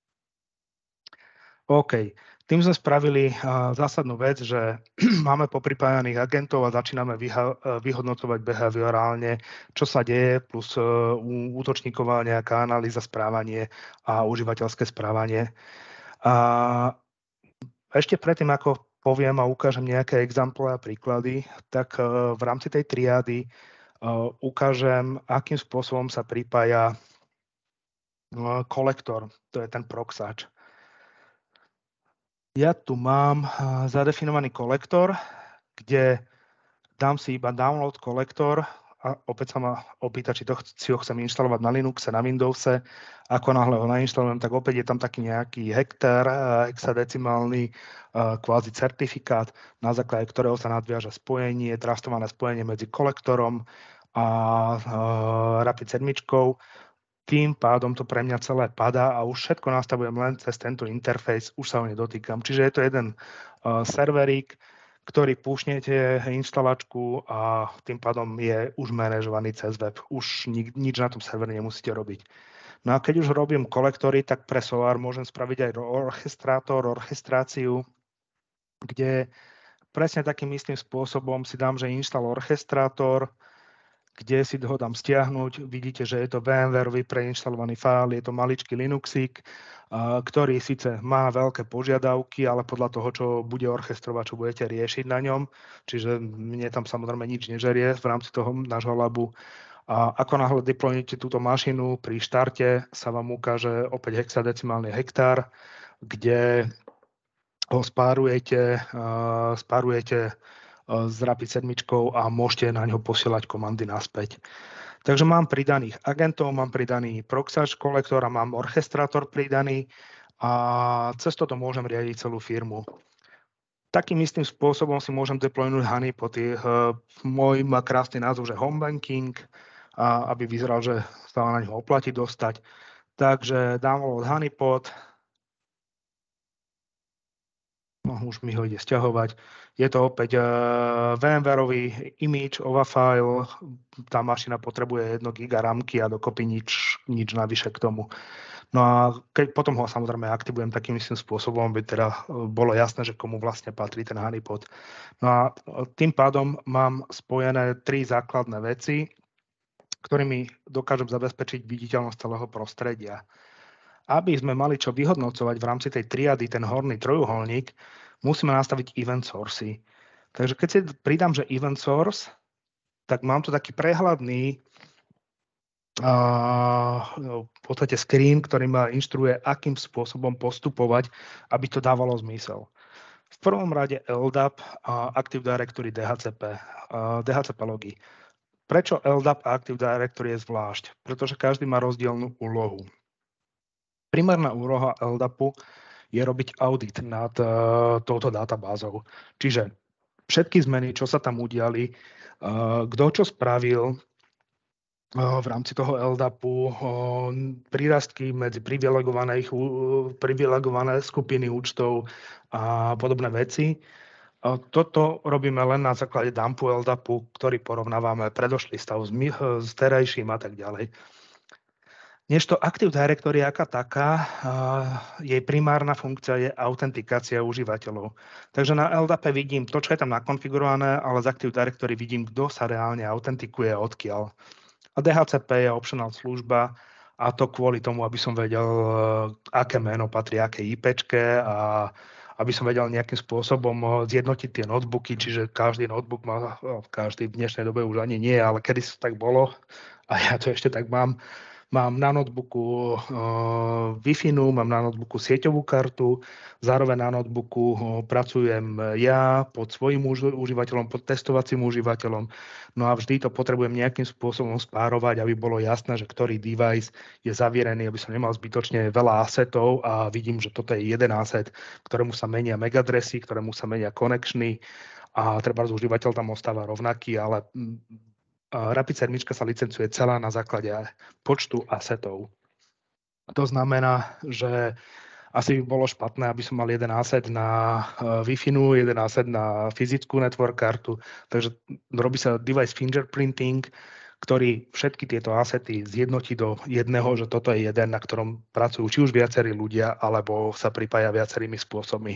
[SPEAKER 2] OK, tým sme spravili uh, zásadnú vec, že máme popripájaných agentov a začíname vyha- vyhodnocovať behaviorálne, čo sa deje, plus uh, útočníková nejaká analýza, správanie a užívateľské správanie. A ešte predtým, ako poviem a ukážem nejaké example a príklady, tak uh, v rámci tej triády uh, ukážem, akým spôsobom sa pripája uh, kolektor, to je ten proxač. Ja tu mám zadefinovaný kolektor, kde dám si iba download kolektor a opäť sa ma opýta, či to, si ho chcem inštalovať na Linuxe, na Windowse. Ako náhle ho nainštalujem, tak opäť je tam taký nejaký hektar hexadecimálny kvázi certifikát, na základe ktorého sa nadviaže spojenie, trastované spojenie medzi kolektorom a Rapid sedem. Tým pádom to pre mňa celé padá a už všetko nastavujem len cez tento interfejs, už sa ho nedotýkam. Čiže je to jeden uh, serverík, ktorý púšnete inštalačku a tým pádom je už manažovaný cez web. Už nik, nič na tom serveri nemusíte robiť. No a keď už robím kolektory, tak pre Solar môžem spraviť aj orchestrátor, orchestráciu, kde presne takým istým spôsobom si dám, že install orchestrátor, kde si ho dám stiahnuť. Vidíte, že je to VMwareový preinštalovaný file, je to maličký Linuxík, ktorý síce má veľké požiadavky, ale podľa toho, čo bude orchestrovať, čo budete riešiť na ňom. Čiže mne tam samozrejme nič nežerie v rámci toho nášho labu. A ako náhle deployujete túto mašinu, pri štarte sa vám ukáže opäť hexadecimálny hektár, kde ho spárujete, spárujete s Rapid sedem a môžete na ňo posielať komandy naspäť. Takže mám pridaných agentov, mám pridaný proxač kolektor a mám orchestrátor pridaný a cez toto môžem riadiť celú firmu. Takým istým spôsobom si môžem deploynúť honeypot. Môj má krásny názov, že home banking, a aby vyzeral, že sa na ňo oplatí dostať. Takže download honeypot. No, už mi ho ide sťahovať. Je to opäť uh, VMwareový image, O V A file, tá mašina potrebuje jedno giga ramky a dokopy nič, nič navyše k tomu. No a keď potom ho samozrejme aktivujem takým istým spôsobom, aby teda bolo jasné, že komu vlastne patrí ten honeypot. No a tým pádom mám spojené tri základné veci, ktorými dokážem zabezpečiť viditeľnosť celého prostredia. Aby sme mali čo vyhodnocovať v rámci tej triady, ten horný trojuholník, musíme nastaviť event sourcy. Takže keď si pridám, že event source, tak mám tu taký prehľadný a v podstate screen, ktorý ma inštruuje, akým spôsobom postupovať, aby to dávalo zmysel. V prvom rade el dáp a Active Directory dé há cé pé, dé há cé pé logy. Prečo el dáp a Active Directory je zvlášť? Pretože každý má rozdielnú úlohu. Primárna úloha el dápu je robiť audit nad uh, touto databázou. Čiže všetky zmeny, čo sa tam udiali, uh, kto čo spravil, v rámci toho el dápu prírastky medzi privilegované skupiny účtov a podobné veci. Toto robíme len na základe dumpu el dápu, ktorý porovnávame predošlý stav s, s terajším a tak ďalej. Nežto Active Directory aká taká, jej primárna funkcia je autentikácia užívateľov. Takže na el dápe vidím to, čo je tam nakonfigurované, ale z Active Directory vidím, kto sa reálne autentikuje a odkiaľ. A dé há cé pé je optional služba a to kvôli tomu, aby som vedel, aké meno patrí aké IPčke a aby som vedel nejakým spôsobom zjednotiť tie notebooky, čiže každý notebook má, každý v dnešnej dobe už ani nie, ale kedy to tak bolo a ja to ešte tak mám, mám na notebooku uh, Wi-Fi, mám na notebooku sieťovú kartu, zároveň na notebooku uh, pracujem ja pod svojím už, užívateľom, pod testovacím užívateľom. No a vždy to potrebujem nejakým spôsobom spárovať, aby bolo jasné, že ktorý device je zavierený, aby som nemal zbytočne veľa asetov a vidím, že toto je jeden aset, ktorému sa menia M A C adresy, ktorému sa menia connectiony a treba užívateľ tam ostáva rovnaký, ale Rapid sedem sa licencuje celá na základe počtu asetov. To znamená, že asi by bolo špatné, aby som mal jeden aset na Wi-Fi, jeden aset na fyzickú network kartu, takže robí sa device fingerprinting, ktorý všetky tieto asety zjednotí do jedného, že toto je jeden, na ktorom pracujú či už viacerí ľudia, alebo sa pripája viacerými spôsobmi.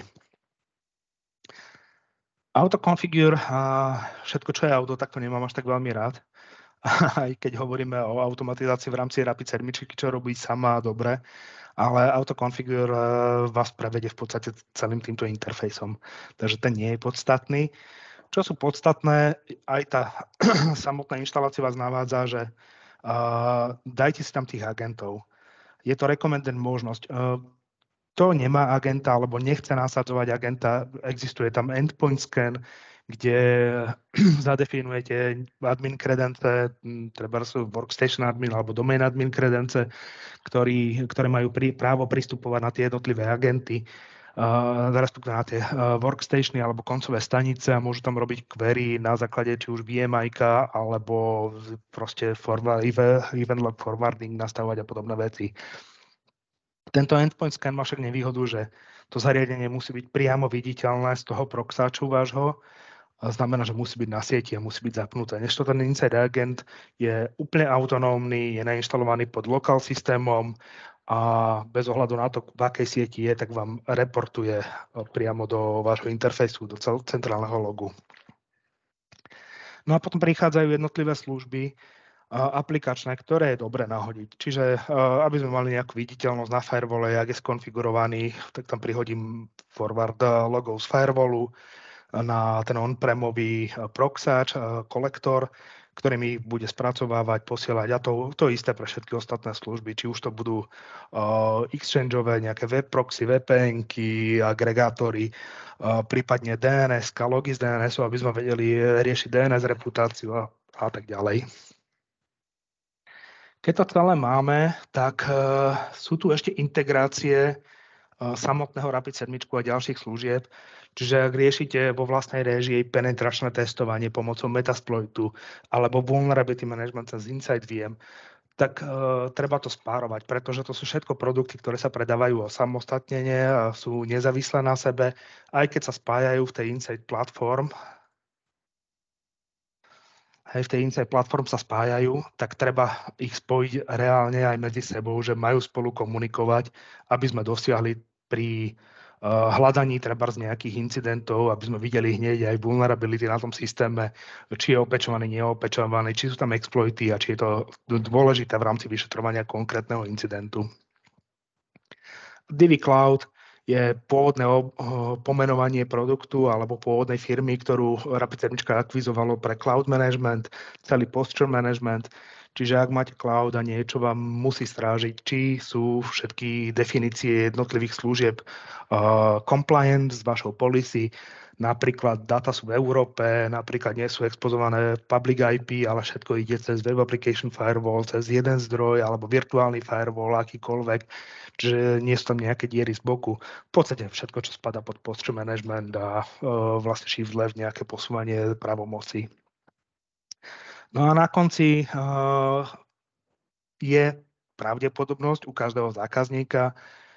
[SPEAKER 2] Autoconfigure a všetko, čo je auto, tak to nemám až tak veľmi rád. Aj keď hovoríme o automatizácii v rámci Rapid sedem, čo robí sama dobre, ale autoconfigure vás prevedie v podstate celým týmto interfejsom. Takže ten nie je podstatný. Čo sú podstatné, aj tá samotná inštalácia vás navádza, že uh, dajte si tam tých agentov. Je to recommended možnosť. Uh, To nemá agenta, alebo nechce nasadzovať agenta, existuje tam endpoint scan, kde zadefinujete admin kredence, treba sú workstation admin alebo domain admin kredence, ktorý, ktoré majú prí, právo pristupovať na tie jednotlivé agenty, uh, respektíve na tie uh, workstationy alebo koncové stanice a môžu tam robiť query na základe či už vé em í-ka alebo proste forward, event log forwarding nastavovať a podobné veci. Tento endpoint scan má však nevýhodu, že to zariadenie musí byť priamo viditeľné z toho proxáču vášho. Znamená, že musí byť na sieti a musí byť zapnuté. Nežto ten Inside Agent je úplne autonómny, je nainštalovaný pod lokál systémom a bez ohľadu na to, v akej sieti je, tak vám reportuje priamo do vášho interfejsu, do centrálneho logu. No a potom prichádzajú jednotlivé služby, aplikačné, ktoré je dobre nahodiť. Čiže aby sme mali nejakú viditeľnosť na firewall, jak je skonfigurovaný, tak tam prihodím forward logov z firewallu na ten on-premový proxáč, kolektor, ktorý mi bude spracovávať, posielať a to, to isté pre všetky ostatné služby, či už to budú uh, exchangeové, nejaké web proxy, vé pé enky, agregátory, uh, prípadne dé en es, logy z dé en esu, aby sme vedeli riešiť dé en es reputáciu a, a tak ďalej. Keď to celé máme, tak uh, sú tu ešte integrácie uh, samotného Rapid sedem a ďalších služieb. Čiže ak riešite vo vlastnej réžii penetračné testovanie pomocou Metasploitu alebo Vulnerability Management cez Inside vé em, tak uh, treba to spárovať, pretože to sú všetko produkty, ktoré sa predávajú osamostatnene a sú nezávislé na sebe, aj keď sa spájajú v tej Inside platform. hej, v tej Insight Platform sa spájajú, tak treba ich spojiť reálne aj medzi sebou, že majú spolu komunikovať, aby sme dosiahli pri uh, hľadaní treba z nejakých incidentov, aby sme videli hneď aj vulnerability na tom systéme, či je opečovaný, neopečovaný, či sú tam exploity a či je to dôležité v rámci vyšetrovania konkrétneho incidentu. Divi Cloud je pôvodné pomenovanie produktu alebo pôvodnej firmy, ktorú Rapid sedem akvizovalo pre cloud management, celý posture management. Čiže ak máte cloud a niečo vám musí strážiť, či sú všetky definície jednotlivých služieb uh, compliant s vašou policy, napríklad data sú v Európe, napríklad nie sú expozované public í pé, ale všetko ide cez Web Application Firewall, cez jeden zdroj alebo virtuálny firewall, akýkoľvek, čiže nie sú tam nejaké diery z boku. V podstate všetko, čo spadá pod posture management a uh, vlastne shift left, nejaké posúvanie právomoci. No a na konci uh, je pravdepodobnosť u každého zákazníka,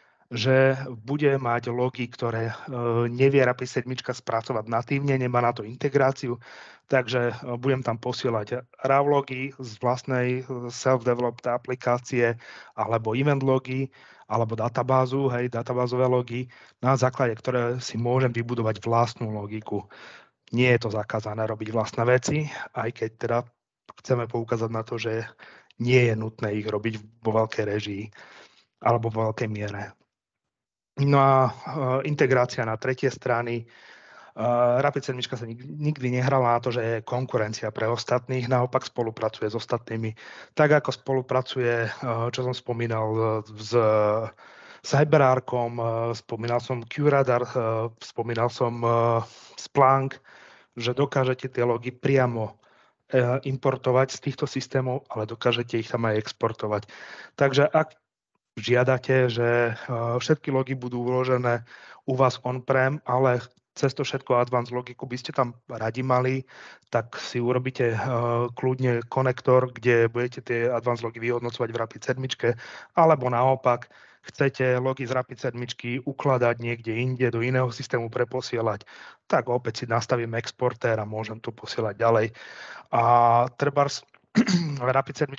[SPEAKER 2] že bude mať logy, ktoré uh, nevie Rapid sedem spracovať natívne, nemá na to integráciu, takže uh, budem tam posielať raw logy z vlastnej self-developed aplikácie alebo event logy alebo databázu, hej, databázové logy, na základe ktoré si môžem vybudovať vlastnú logiku. Nie je to zakázané robiť vlastné veci, aj keď teda chceme poukázať na to, že nie je nutné ich robiť vo veľkej režii alebo vo veľkej miere. No a uh, integrácia na tretie strany. Uh, Rapid sedem sa nikdy nehrala na to, že je konkurencia pre ostatných, naopak spolupracuje s ostatnými. Tak ako spolupracuje, uh, čo som spomínal, s CyberArkom, uh, spomínal som QRadar, uh, spomínal som uh, Splunk, že dokážete tie logy priamo importovať z týchto systémov, ale dokážete ich tam aj exportovať. Takže ak žiadate, že všetky logy budú uložené u vás on-prem, ale cez to všetko advanced logiku by ste tam radi mali, tak si urobíte kľudne konektor, kde budete tie advanced logy vyhodnocovať v Rapid sedem, alebo naopak, chcete logy z Rapid sedem ukladať niekde inde, do iného systému preposielať, tak opäť si nastavím exportér a môžem to posielať ďalej. A trebárs Rapid sedem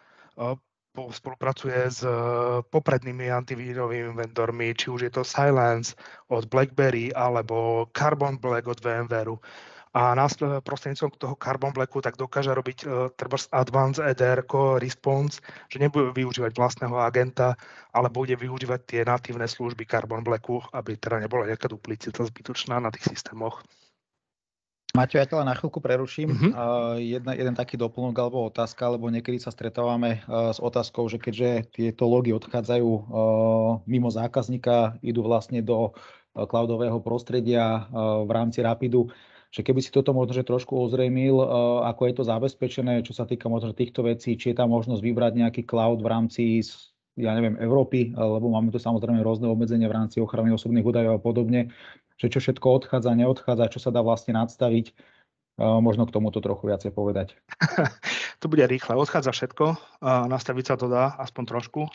[SPEAKER 2] spolupracuje s poprednými antivírovými vendormi, či už je to Cylance od BlackBerry alebo Carbon Black od VMwareu. A prostredníctvom toho Carbon Blacku tak dokáže robiť uh, trebárs Advanced é dé er Response, že nebude využívať vlastného agenta, ale bude využívať tie natívne služby Carbon Blacku, aby teda nebola nejaká duplicita zbytočná na tých systémoch.
[SPEAKER 1] Maťo, ja ťa len na chvíľku preruším.
[SPEAKER 2] Mm-hmm.
[SPEAKER 1] Uh, jedna, jeden taký doplnok alebo otázka, lebo niekedy sa stretávame uh, s otázkou, že keďže tieto logy odchádzajú uh, mimo zákazníka, idú vlastne do uh, cloudového prostredia uh, v rámci Rapidu, že keby si toto možno že trošku ozrejmil, uh, ako je to zabezpečené, čo sa týka možno týchto vecí, či je tam možnosť vybrať nejaký cloud v rámci, ja neviem, Európy, lebo máme tu samozrejme rôzne obmedzenia v rámci ochrany osobných údajov a podobne, že čo všetko odchádza, neodchádza, čo sa dá vlastne nadstaviť. Uh, možno k tomuto trochu viacej povedať.
[SPEAKER 2] To bude rýchle. Odchádza všetko, uh, nastaviť sa to dá, aspoň trošku.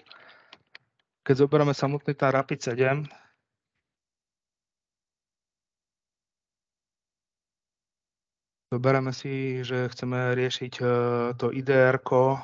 [SPEAKER 2] Keď zoberieme samotný tá Rapid sedem, zoberieme si, že chceme riešiť uh, to í dé er-ko,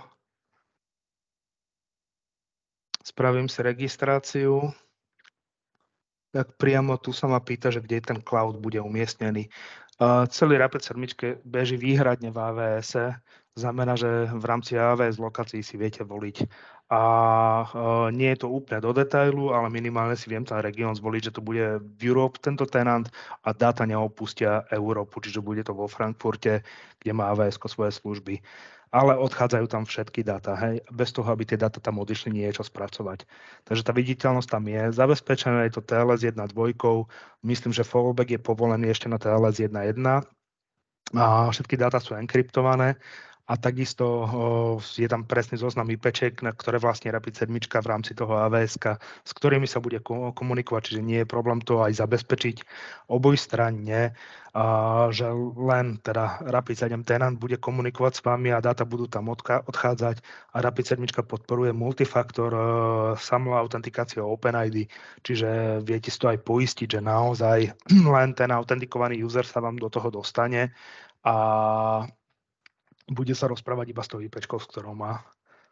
[SPEAKER 2] spravím si registráciu, tak priamo tu sa ma pýta, že kde ten cloud bude umiestnený. Uh, celý Rapid sedem beží výhradne v á vé es-e, znamená, že v rámci á vé es lokácií si viete voliť. A uh, nie je to úplne do detailu, ale minimálne si viem ten región zvoliť, že to bude v Europe tento tenant a dáta neopustia Európu, čiže bude to vo Frankfurte, kde má á vé es-ko svoje služby. Ale odchádzajú tam všetky dáta, hej, bez toho, aby tie dáta tam odišli niečo spracovať. Takže tá viditeľnosť tam je zabezpečená, je to té el es jeden dva, myslím, že fallback je povolený ešte na té el es jeden jedna a všetky dáta sú enkryptované a takisto je tam presný zoznam IPček, na ktoré vlastne Rapid sedem v rámci toho á vé es-ka, s ktorými sa bude komunikovať, čiže nie je problém to aj zabezpečiť obojstranne, že len teda Rapid sedem tenant bude komunikovať s vami a dáta budú tam odchádzať a Rapid sedem podporuje multifaktor samou autentikáciou OpenID, čiže viete si to aj poistiť, že naozaj len ten autentikovaný user sa vám do toho dostane a bude sa rozprávať iba s tou IPčkou, s ktorou má.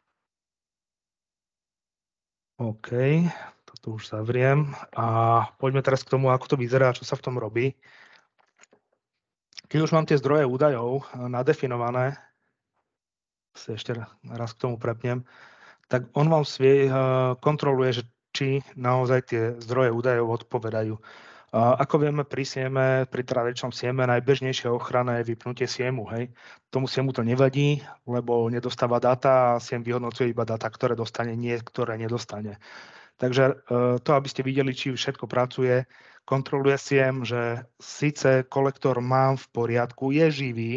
[SPEAKER 2] OK, toto už zavriem. A poďme teraz k tomu, ako to vyzerá, čo sa v tom robí. Keď už mám tie zdroje údajov nadefinované, si ešte raz k tomu prepnem, tak on vám svie, kontroluje, že či naozaj tie zdroje údajov odpovedajú. Ako vieme, pri sieme, pri tradičnom sieme najbežnejšia ochrana je vypnutie siemu. Hej. Tomu siemu to nevadí, lebo nedostáva dáta a siem vyhodnocuje iba dáta, ktoré dostane, nie ktoré nedostane. Takže to, aby ste videli, či všetko pracuje, kontroluje siem, že síce kolektor mám v poriadku, je živý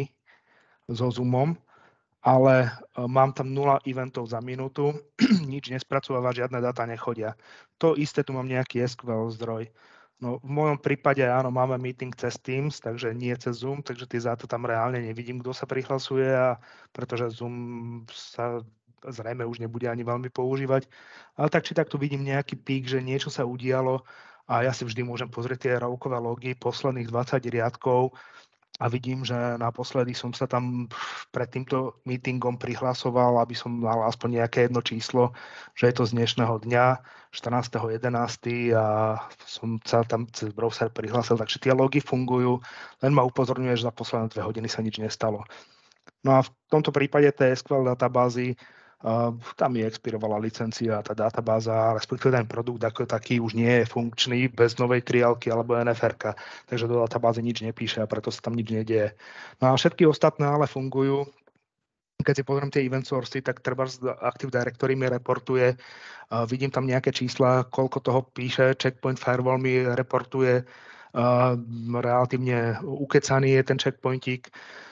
[SPEAKER 2] so zoomom, ale mám tam nula eventov za minútu, nič nespracováva, žiadne dáta nechodia. To isté, tu mám nejaký es kú el zdroj. No, v mojom prípade áno, máme meeting cez Teams, takže nie cez Zoom, takže tie dáta tam reálne nevidím, kto sa prihlasuje, a pretože Zoom sa zrejme už nebude ani veľmi používať. Ale tak či tak tu vidím nejaký pík, že niečo sa udialo a ja si vždy môžem pozrieť tie rovkové logy posledných dvadsať riadkov, a vidím, že naposledy som sa tam pred týmto meetingom prihlasoval, aby som mal aspoň nejaké jedno číslo, že je to z dnešného dňa, štrnásteho jedenásteho a som sa tam cez browser prihlásil, takže tie logy fungujú, len ma upozorňuje, že za posledné dve hodiny sa nič nestalo. No a v tomto prípade té es kú el databázy, Uh, tam mi expirovala licencia, tá databáza, respektíve ten produkt ako taký už nie je funkčný bez novej triálky alebo en ef er-ka, takže do databázy nič nepíše a preto sa tam nič nedieje. No a všetky ostatné ale fungujú. Keď si pozriem tie event sourcy, tak treba z Active Directory mi reportuje, uh, vidím tam nejaké čísla, koľko toho píše, Checkpoint Firewall mi reportuje, uh, relatívne ukecaný je ten checkpointík.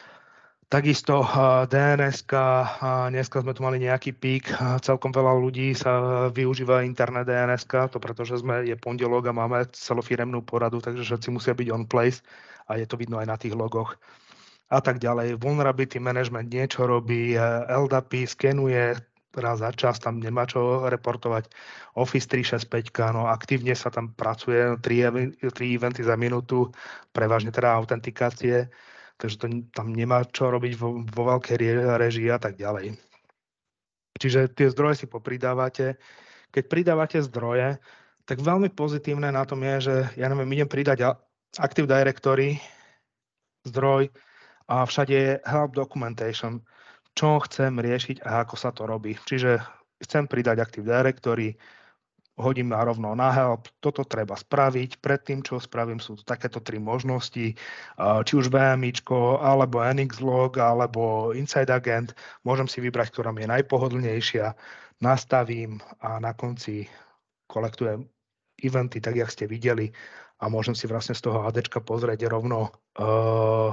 [SPEAKER 2] Takisto dé en eska, dneska sme tu mali nejaký pík, celkom veľa ľudí sa využíva internet dé en eska, to pretože sme, je pondelok a máme celofiremnú poradu, takže všetci musia byť on place a je to vidno aj na tých logoch. A tak ďalej. Vulnerability management niečo robí, el dé á pé skenuje raz za čas, tam nemá čo reportovať. Office tristošesťdesiatpäť, no aktívne sa tam pracuje, tri eventy za minútu, prevažne teda autentikácie, takže to tam nemá čo robiť vo, vo veľkej režii a tak ďalej. Čiže tie zdroje si popridávate. Keď pridávate zdroje, tak veľmi pozitívne na tom je, že ja neviem, idem pridať Active Directory, zdroj a všade je help documentation, čo chcem riešiť a ako sa to robí. Čiže chcem pridať Active Directory, hodím na rovno na help, toto treba spraviť, predtým, čo spravím, sú takéto tri možnosti, či už vé em íčko, alebo en iks log, alebo Inside Agent, môžem si vybrať, ktorá mi je najpohodlnejšia, nastavím a na konci kolektujem eventy, tak jak ste videli, a môžem si vlastne z toho ADčka pozrieť rovno, uh,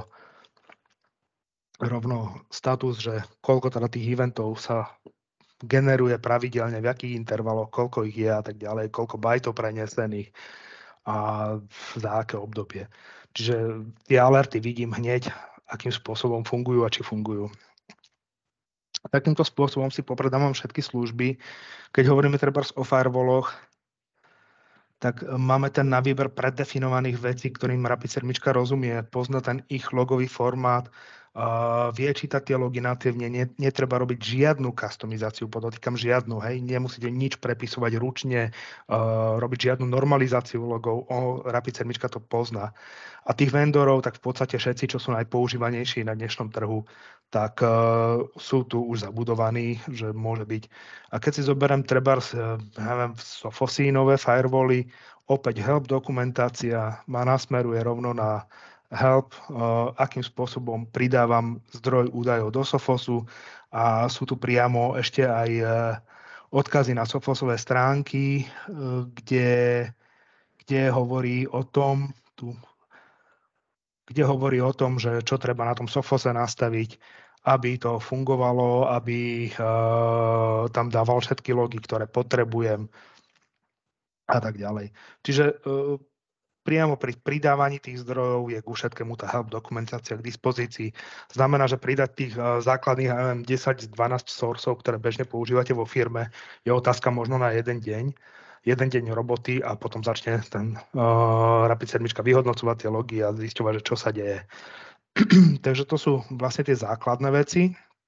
[SPEAKER 2] rovno status, že koľko teda tých eventov sa generuje pravidelne, v akých intervaloch, koľko ich je a tak ďalej, koľko bajtov prenesených a za aké obdobie. Čiže tie alerty vidím hneď, akým spôsobom fungujú a či fungujú. Takýmto spôsobom si popredávam všetky služby. Keď hovoríme treba o firewalloch, tak máme ten na výber preddefinovaných vecí, ktorým Rapid sedem rozumie, pozná ten ich logový formát, Uh, vie čítať tie logy natívne, netreba robiť žiadnu customizáciu, podotýkam žiadnu, hej, nemusíte nič prepisovať ručne, uh, robiť žiadnu normalizáciu logov, o, Rapid sedem to pozná. A tých vendorov, tak v podstate všetci, čo sú najpoužívanejší na dnešnom trhu, tak uh, sú tu už zabudovaní, že môže byť. A keď si zoberiem treba, neviem, Sophosynové firewally, opäť help dokumentácia ma nasmeruje rovno na help, uh, akým spôsobom pridávam zdroj údajov do Sophosu, a sú tu priamo ešte aj uh, odkazy na Sophosové stránky, uh, kde, kde hovorí o tom, tu, kde hovorí o tom, že čo treba na tom Sophose nastaviť, aby to fungovalo, aby uh, tam dával všetky logy, ktoré potrebujem a tak ďalej. Čiže uh, priamo pri pridávaní tých zdrojov je ku všetkému tá help dokumentácia k dispozícii. Znamená, že pridať tých základných neviem, desať dvanásť sourceov, ktoré bežne používate vo firme, je otázka možno na jeden deň. Jeden deň roboty a potom začne ten uh, Rapid sedem vyhodnocovať tie logy a zisťovať, že čo sa deje. Takže to sú vlastne tie základné veci.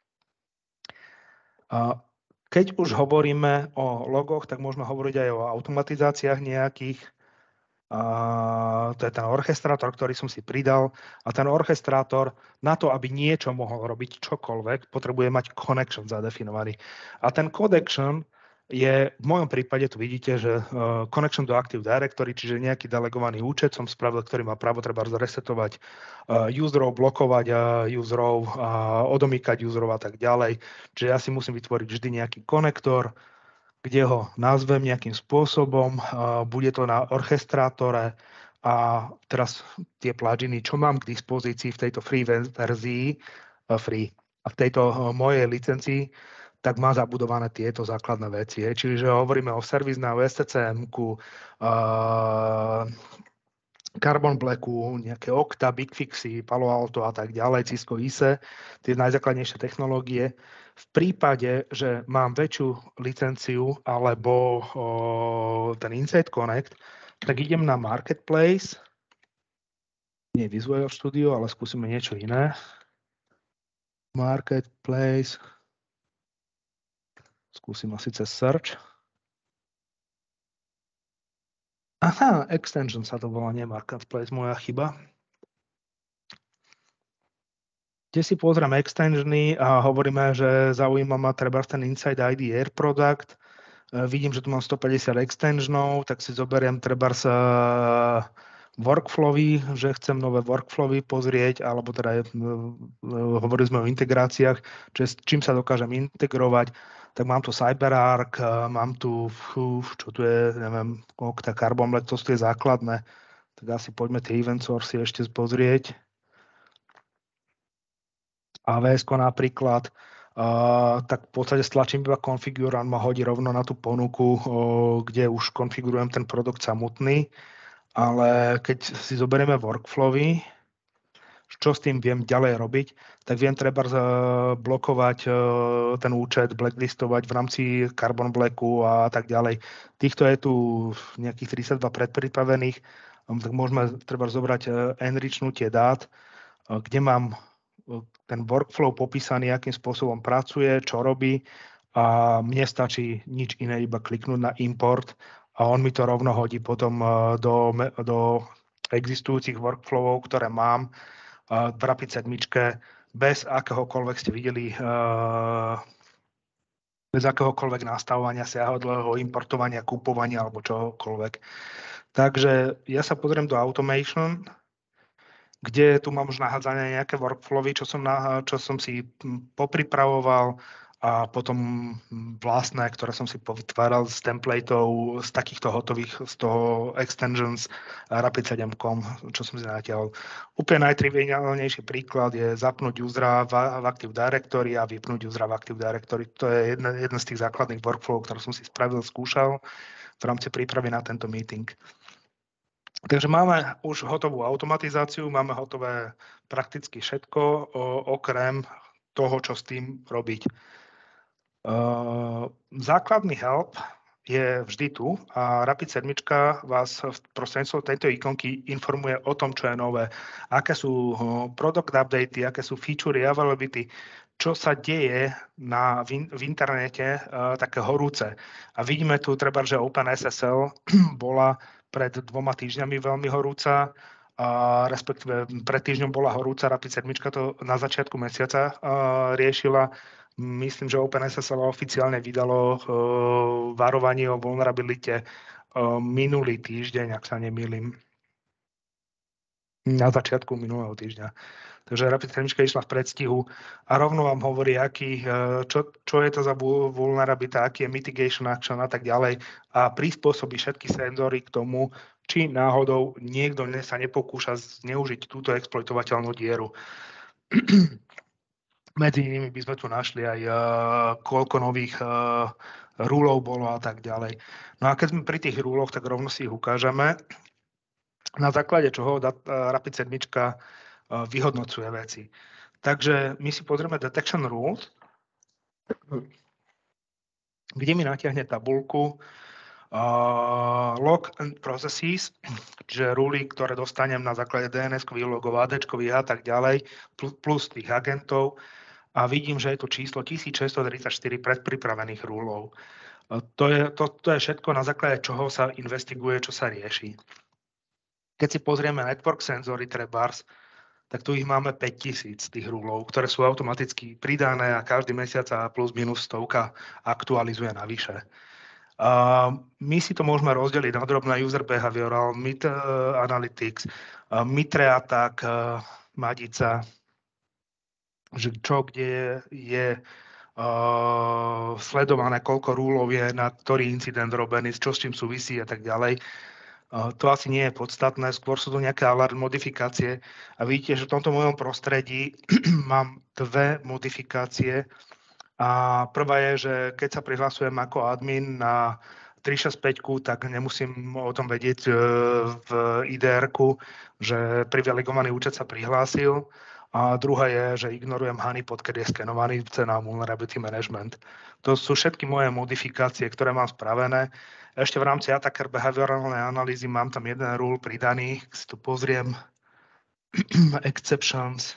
[SPEAKER 2] Keď už hovoríme o logoch, tak môžeme hovoriť aj o automatizáciách nejakých. Uh, to je ten orchestrátor, ktorý som si pridal. A ten orchestrátor na to, aby niečo mohol robiť čokoľvek, potrebuje mať connection zadefinovaný. A ten connection je, v mojom prípade tu vidíte, že uh, connection do Active Directory, čiže nejaký delegovaný účet som spravil, ktorý má právo treba resetovať uh, userov, blokovať uh, userov, uh, odomýkať userov a tak ďalej. Čiže ja si musím vytvoriť vždy nejaký konektor, kde ho nazvem nejakým spôsobom, bude to na orchestrátore a teraz tie pluginy, čo mám k dispozícii v tejto free verzii, free, a v tejto mojej licencii, tak má zabudované tieto základné veci. Čiže hovoríme o ServiceNow, es cé cé emku, Carbon Blacku, nejaké Okta, Bigfixy, Palo Alto a tak ďalej, Cisco í es e, tie najzákladnejšie technológie. V prípade, že mám väčšiu licenciu alebo o, ten Insight Connect, tak idem na Marketplace, nie Visual Studio, ale skúsime niečo iné. Marketplace, skúsim asi cez Search. Aha, Extension sa to volá, nie Marketplace, moja chyba. Kde si pozrieme extensiony a hovoríme, že zaujíma ma treba ten Inside í dé Air product. Vidím, že tu mám stopäťdesiat extensionov, tak si zoberiem treba sa workflowy, že chcem nové workflowy pozrieť, alebo teda hovorili sme o integráciách, čiže s čím sa dokážem integrovať. Tak mám tu CyberArk, mám tu, čo tu je, neviem, Okta, Carbon Black, to sú tie základné. Tak asi poďme tie event source ešte pozrieť. á vé esko napríklad, uh, tak v podstate stlačím iba configure a ma hodí rovno na tú ponuku, uh, kde už konfigurujem ten produkt samotný, ale keď si zoberieme workflowy, čo s tým viem ďalej robiť, tak viem treba blokovať uh, ten účet, blacklistovať v rámci Carbon Blacku a tak ďalej. Týchto je tu nejakých tridsaťdva predpripravených, um, tak môžeme treba zobrať uh, enrichnutie dát, uh, kde mám ten workflow popísaný, akým spôsobom pracuje, čo robí a mne stačí nič iné, iba kliknúť na import a on mi to rovno hodí potom do, do existujúcich workflowov, ktoré mám v Rapid sedem bez akéhokoľvek ste videli bez akéhokoľvek nastavovania, siahodlého importovania, kúpovania alebo čokoľvek. Takže ja sa pozriem do automation, kde tu mám už nahádzané nejaké workflowy, čo som, na, čo som si popripravoval a potom vlastné, ktoré som si povytváral z templateov, z takýchto hotových, z toho extensions Rapid sedem bodka com, čo som si natiaľ. Úplne najtriviálnejší príklad je zapnúť usera v, v Active Directory a vypnúť usera v Active Directory. To je jedna, jeden z tých základných workflow, ktoré som si spravil, skúšal v rámci prípravy na tento meeting. Takže máme už hotovú automatizáciu, máme hotové prakticky všetko, okrem toho, čo s tým robiť. Základný help je vždy tu a Rapid sedem vás prostredníctvom tejto ikonky informuje o tom, čo je nové, aké sú product updaty, aké sú featurey, availability, čo sa deje na, v, v internete uh, také horúce. A vidíme tu treba, že OpenSSL bola pred dvoma týždňami veľmi horúca, a respektíve pred týždňom bola horúca, Rapid sedem to na začiatku mesiaca uh, riešila. Myslím, že OpenSSL oficiálne vydalo uh, varovanie o vulnerabilite uh, minulý týždeň, ak sa nemýlim. Na začiatku minulého týždňa. Takže Rapid sedem išla v predstihu a rovno vám hovorí, aký, čo, čo je to za vulnerabilita, aký je mitigation action a tak ďalej a prispôsobí všetky senzory k tomu, či náhodou niekto sa nepokúša zneužiť túto exploitovateľnú dieru. Medzi nimi by sme tu našli aj uh, koľko nových uh, rúlov bolo a tak ďalej. No a keď sme pri tých rúloch, tak rovno si ich ukážeme. Na základe čoho Rapid sedem vyhodnocuje veci. Takže my si pozrieme Detection Rules, kde mi natiahne tabulku uh, Log and Processes, čiže rúly, ktoré dostanem na základe dé en es-kových logov, á dé-čkových a tak ďalej, plus, plus tých agentov. a vidím, že je tu číslo tisícšesťstotridsaťštyri predpripravených rúlov. To je, to, to je všetko, na základe čoho sa investiguje, čo sa rieši. Keď si pozrieme network senzory trebárs, tak tu ich máme päťtisíc tých rúlov, ktoré sú automaticky pridané a každý mesiac sa plus minus stovka aktualizuje navyše. Uh, my si to môžeme rozdeliť na drobné user behavioral, mit uh, analytics, uh, mitre attack, uh, Madica, že čo kde je uh, sledované, koľko rúlov je na ktorý incident robený, čo s čím súvisí a tak ďalej. To asi nie je podstatné, skôr sú to nejaké alert modifikácie a vidíte, že v tomto mojom prostredí mám dve modifikácie a prvá je, že keď sa prihlasujem ako admin na tri šesť päť, tak nemusím o tom vedieť v í dé er-ku, že privilegovaný účet sa prihlásil. A druhá je, že ignorujem honeypot, keď je skenovaný cena vulnerability management. To sú všetky moje modifikácie, ktoré mám spravené. Ešte v rámci attacker behaviorálnej analýzy mám tam jeden rule pridaný, keď si to pozriem, exceptions,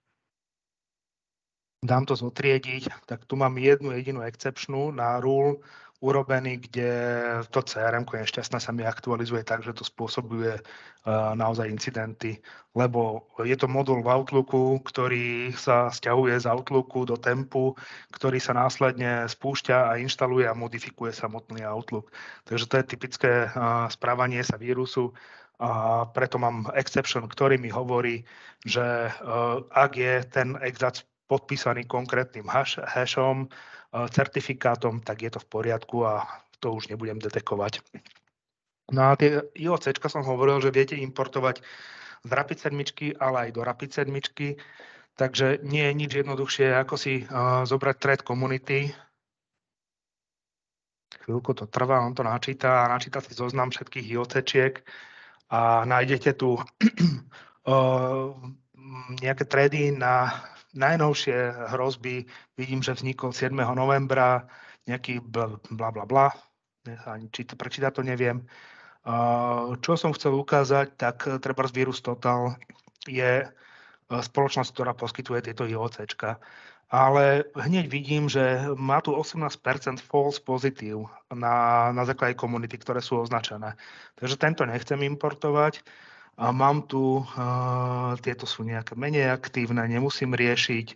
[SPEAKER 2] dám to zotriediť, tak tu mám jednu jedinú exceptionu na rule urobený, kde to cé er em-ko nešťastné sa mi aktualizuje tak, že to spôsobuje uh, naozaj incidenty, lebo je to modul v Outlooku, ktorý sa sťahuje z Outlooku do Tempu, ktorý sa následne spúšťa a inštaluje a modifikuje samotný Outlook. Takže to je typické uh, správanie sa vírusu a preto mám exception, ktorý mi hovorí, že uh, ak je ten exec podpísaný konkrétnym hash, hashom, certifikátom, tak je to v poriadku a to už nebudem detekovať. No a tie IOCčka som hovoril, že viete importovať z Rapid sedem, ale aj do Rapid sedem, takže nie je nič jednoduchšie, ako si uh, zobrať thread community. Chvíľku to trvá, on to načíta a načíta si zoznam všetkých IOCčiek a nájdete tu uh, nejaké thready na najnovšie hrozby. Vidím, že vznikol siedmeho novembra nejaký bla bla bla, ani či to prečítať to neviem. Čo som chcel ukázať, tak trebárs Virus Total je spoločnosť, ktorá poskytuje tieto IOCčka. Ale hneď vidím, že má tu osemnásť percent false pozitív na, na základe komunity, ktoré sú označené. Takže tento nechcem importovať. A mám tu, uh, tieto sú nejaké menej aktívne, nemusím riešiť.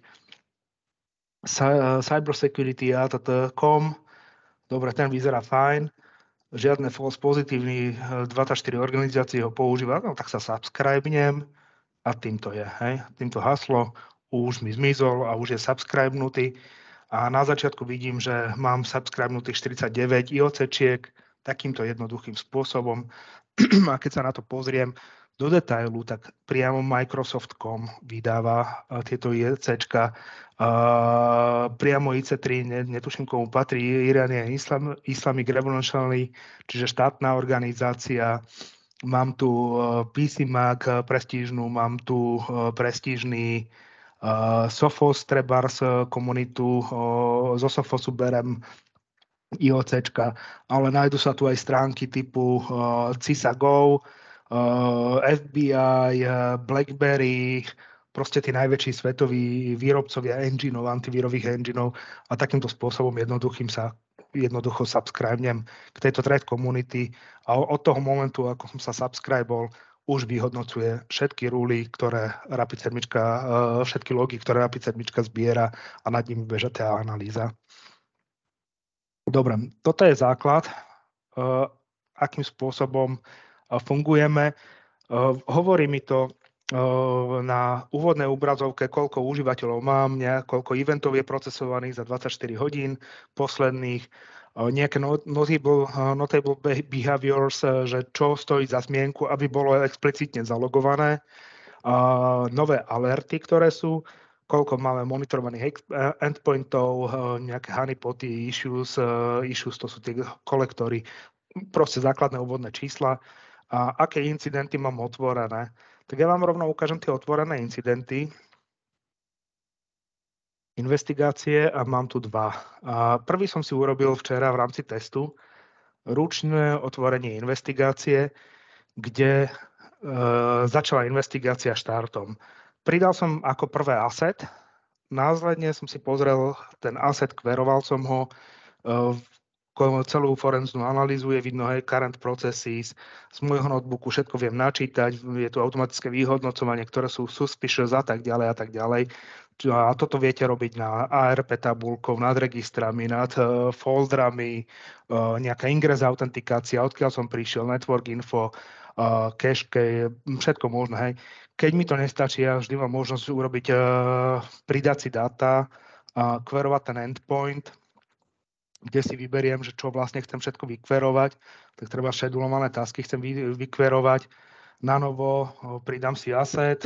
[SPEAKER 2] Cybersecurity a toto bodka com, dobre, ten vyzerá fajn. Žiadne false pozitívny, dvadsaťštyri organizácií ho používa, no tak sa subscribnem a týmto je, hej. Týmto haslo už mi zmizol a už je subscribenutý. A na začiatku vidím, že mám subscribenutých štyridsaťdeväť IOCčiek takýmto jednoduchým spôsobom. A keď sa na to pozriem do detailu, tak priamo Microsoft bodka com vydáva tieto ICčka. Uh, priamo í cé tri, netuším komu patrí, Iranian Islam, Islamic Revolutionary, čiže štátna organizácia. Mám tu uh, pé cé Mag prestížnú, mám tu uh, prestížny uh, Sophos trebárs komunitu, uh, zo Sophosu berem IOCčka, ale nájdu sa tu aj stránky typu uh, CISA.go, uh, ef bí aj, uh, BlackBerry, proste tí najväčší svetoví výrobcovia engineov, antivírových engineov a takýmto spôsobom jednoduchým sa jednoducho subscribnem k tejto thread community a od toho momentu, ako som sa subscribol, už vyhodnocuje všetky rúly, ktoré Rapid sedem, uh, všetky logy, ktoré Rapid sedem zbiera a nad nimi beža tá analýza. Dobre, toto je základ, uh, akým spôsobom uh, fungujeme. Uh, hovorí mi to uh, na úvodnej obrazovke, koľko užívateľov mám, koľko eventov je procesovaných za dvadsaťštyri hodín posledných, uh, nejaké notable, uh, notable behaviors, uh, že čo stojí za zmienku, aby bolo explicitne zalogované, uh, nové alerty, ktoré sú, koľko máme monitorovaných endpointov, nejaké honeypoty, issues, issues, to sú tie kolektory, proste základné úvodné čísla a aké incidenty mám otvorené. Tak ja vám rovno ukážem tie otvorené incidenty, investigácie a mám tu dva. A prvý som si urobil včera v rámci testu, ručné otvorenie investigácie, kde e, začala investigácia štartom. Pridal som ako prvé asset následne som si pozrel ten asset, kveroval som ho, celú forenznú analýzu, je vidno aj current processes, z môjho notebooku všetko viem načítať, je tu automatické vyhodnocovanie, ktoré sú suspicious a tak ďalej a tak ďalej. A toto viete robiť na á er pé tabulkou, nad registrami, nad uh, foldrami, uh, nejaká ingress autentikácia, odkiaľ som prišiel, network info, uh, cache, všetko možné. Hej. Keď mi to nestačí, ja vždy mám možnosť urobiť, uh, pridať si dáta, uh, kverovať ten endpoint, kde si vyberiem, že čo vlastne chcem všetko vykverovať, tak treba schedulované tasky chcem vy, vykverovať. Na novo pridám si asset,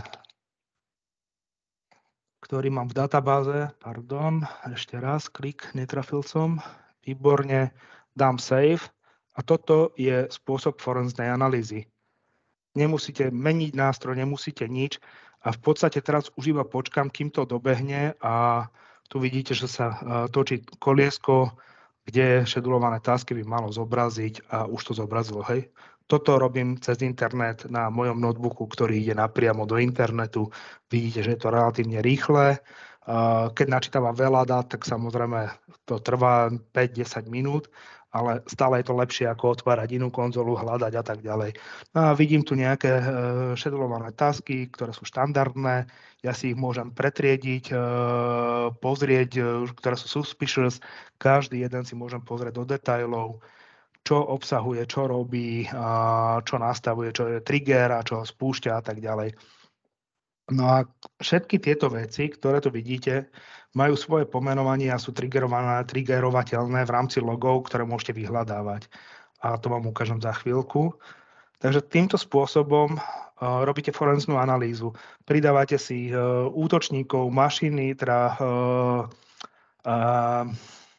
[SPEAKER 2] ktorý mám v databáze. Pardon, ešte raz, klik, netrafil som. Výborne, dám save. A toto je spôsob forenznej analýzy. Nemusíte meniť nástroj, nemusíte nič. A v podstate teraz už iba počkám, kým to dobehne a tu vidíte, že sa točí koliesko, kde šedulované tasky by malo zobraziť a už to zobrazilo. Hej. Toto robím cez internet na mojom notebooku, ktorý ide napriamo do internetu. Vidíte, že je to relatívne rýchle. Keď načítavam veľa dát, tak samozrejme to trvá päť desať minút, ale stále je to lepšie ako otvárať inú konzolu, hľadať a tak ďalej. A vidím tu nejaké šedulované tasky, ktoré sú štandardné. Ja si ich môžem pretriediť, pozrieť, ktoré sú suspicious. Každý jeden si môžem pozrieť do detailov, čo obsahuje, čo robí, čo nastavuje, čo je trigger a čo ho spúšťa a tak ďalej. No a všetky tieto veci, ktoré tu vidíte, majú svoje pomenovanie a sú triggerované, triggerovateľné v rámci logov, ktoré môžete vyhľadávať. A to vám ukážem za chvíľku. Takže týmto spôsobom uh, robíte forenznú analýzu. Pridávate si uh, útočníkov, mašiny, teda uh, uh,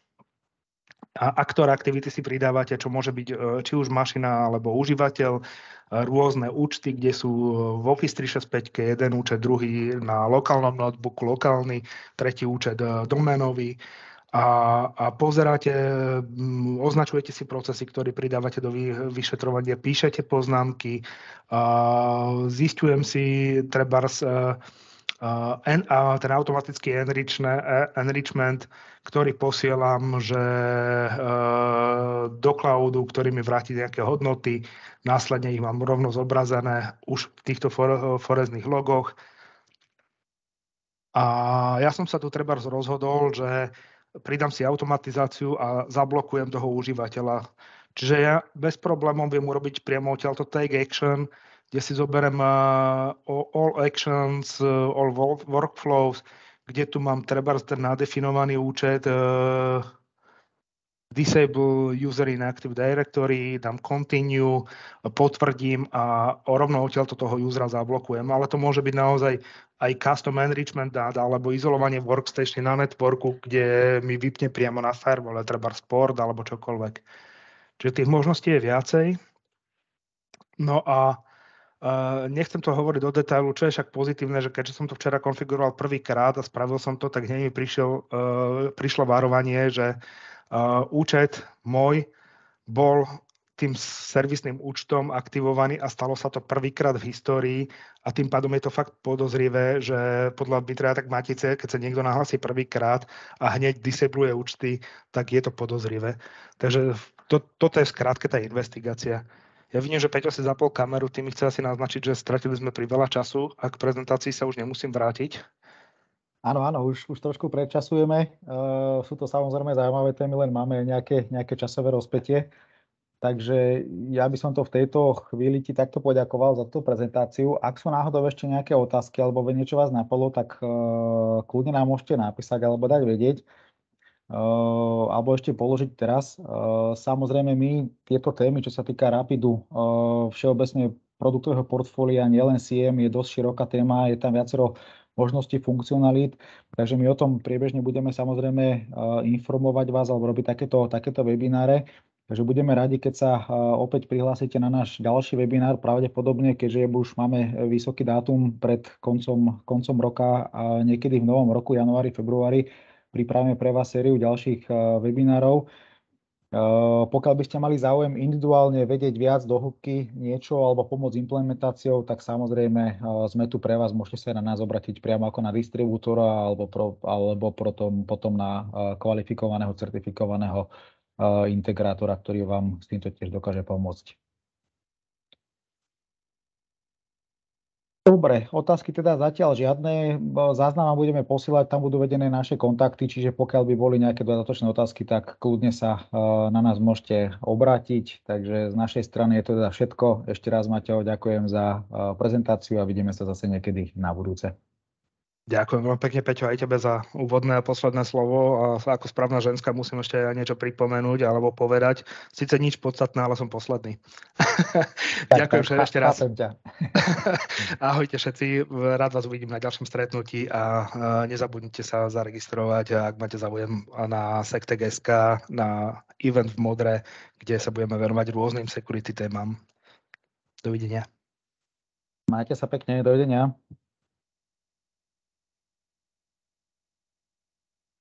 [SPEAKER 2] a aktor aktivity si pridávate, čo môže byť či už mašina alebo užívateľ, rôzne účty, kde sú v Office tristošesťdesiatpäť jeden účet, druhý na lokálnom notebooku, lokálny, tretí účet doménový. A, a pozeráte, označujete si procesy, ktoré pridávate do vy, vyšetrovania, píšete poznámky, a zistujem si trebárs Uh, en, uh, ten automatický enrichment, ktorý posielam, že uh, do cloudu, ktorý mi vráti nejaké hodnoty, následne ich mám rovno zobrazené už v týchto for, forezných logoch. A ja som sa tu trebárs rozhodol, že pridám si automatizáciu a zablokujem toho užívateľa. Čiže ja bez problémov viem urobiť priamo odtiaľto take action, kde si zoberiem uh, all actions, uh, all workflows, kde tu mám trebárs ten nadefinovaný účet, uh, disable user in Active Directory, dám continue, potvrdím a rovno odtiaľto toho usera zablokujem. Ale to môže byť naozaj aj custom enrichment dát alebo izolovanie workstation na networku, kde mi vypne priamo na firewall, trebárs port alebo čokoľvek. Čiže tých možností je viacej. No a Uh, nechcem to hovoriť do detailu, čo je však pozitívne, že keďže som to včera konfiguroval prvýkrát a spravil som to, tak hneď mi prišiel, uh, prišlo varovanie, že uh, účet môj bol tým servisným účtom aktivovaný a stalo sa to prvýkrát v histórii a tým pádom je to fakt podozrivé, že podľa Bittreya tak Matice, keď sa niekto nahlasí prvýkrát a hneď disabluje účty, tak je to podozrivé. Takže to, toto je v skratke tá investigácia. Ja vidím, že Peťo si zapol kameru, tým mi chce asi naznačiť, že stratili sme pri veľa času a k prezentácii sa už nemusím vrátiť.
[SPEAKER 1] Áno, áno, už, už trošku predčasujeme. Uh, sú to samozrejme zaujímavé témy, len máme nejaké, nejaké časové rozpätie. Takže ja by som to v tejto chvíli ti takto poďakoval za tú prezentáciu. Ak sú náhodou ešte nejaké otázky alebo niečo vás napadlo, tak uh, kľudne nám môžete napísať alebo dať vedieť. Uh, alebo ešte položiť teraz. Uh, samozrejme my tieto témy, čo sa týka Rapidu, uh, všeobecne produktového portfólia, nielen C M, je dosť široká téma, je tam viacero možností, funkcionalít, takže my o tom priebežne budeme samozrejme uh, informovať vás alebo robiť takéto, takéto webináre. Takže budeme radi, keď sa uh, opäť prihlásite na náš ďalší webinár, pravdepodobne, keďže už máme vysoký dátum pred koncom, koncom roka a niekedy v novom roku, januári, februári, pripravíme pre vás sériu ďalších webinárov. Pokiaľ by ste mali záujem individuálne vedieť viac do hĺbky niečo alebo pomôcť implementáciou, tak samozrejme sme tu pre vás. Môžete sa na nás obratiť priamo ako na distribútora alebo, pro, alebo potom, potom na kvalifikovaného, certifikovaného integrátora, ktorý vám s týmto tiež dokáže pomôcť. Dobre, otázky teda zatiaľ žiadne. Záznam budeme posielať, tam budú vedené naše kontakty, čiže pokiaľ by boli nejaké dodatočné otázky, tak kľudne sa na nás môžete obrátiť. Takže z našej strany je to teda všetko. Ešte raz, Mateo, ďakujem za prezentáciu a vidíme sa zase niekedy na budúce.
[SPEAKER 2] Ďakujem veľmi pekne, Peťo, aj tebe za úvodné a posledné slovo. A ako správna ženská musím ešte aj niečo pripomenúť alebo povedať. Sice nič podstatné, ale som posledný. Ďakujem tak, ešte raz. Ahojte všetci, rád vás uvidím na ďalšom stretnutí a nezabudnite sa zaregistrovať, ak máte záujem na Sectech bodka es ká, na event v Modre, kde sa budeme venovať rôznym security témam. Dovidenia.
[SPEAKER 1] Majte sa pekne, dovidenia.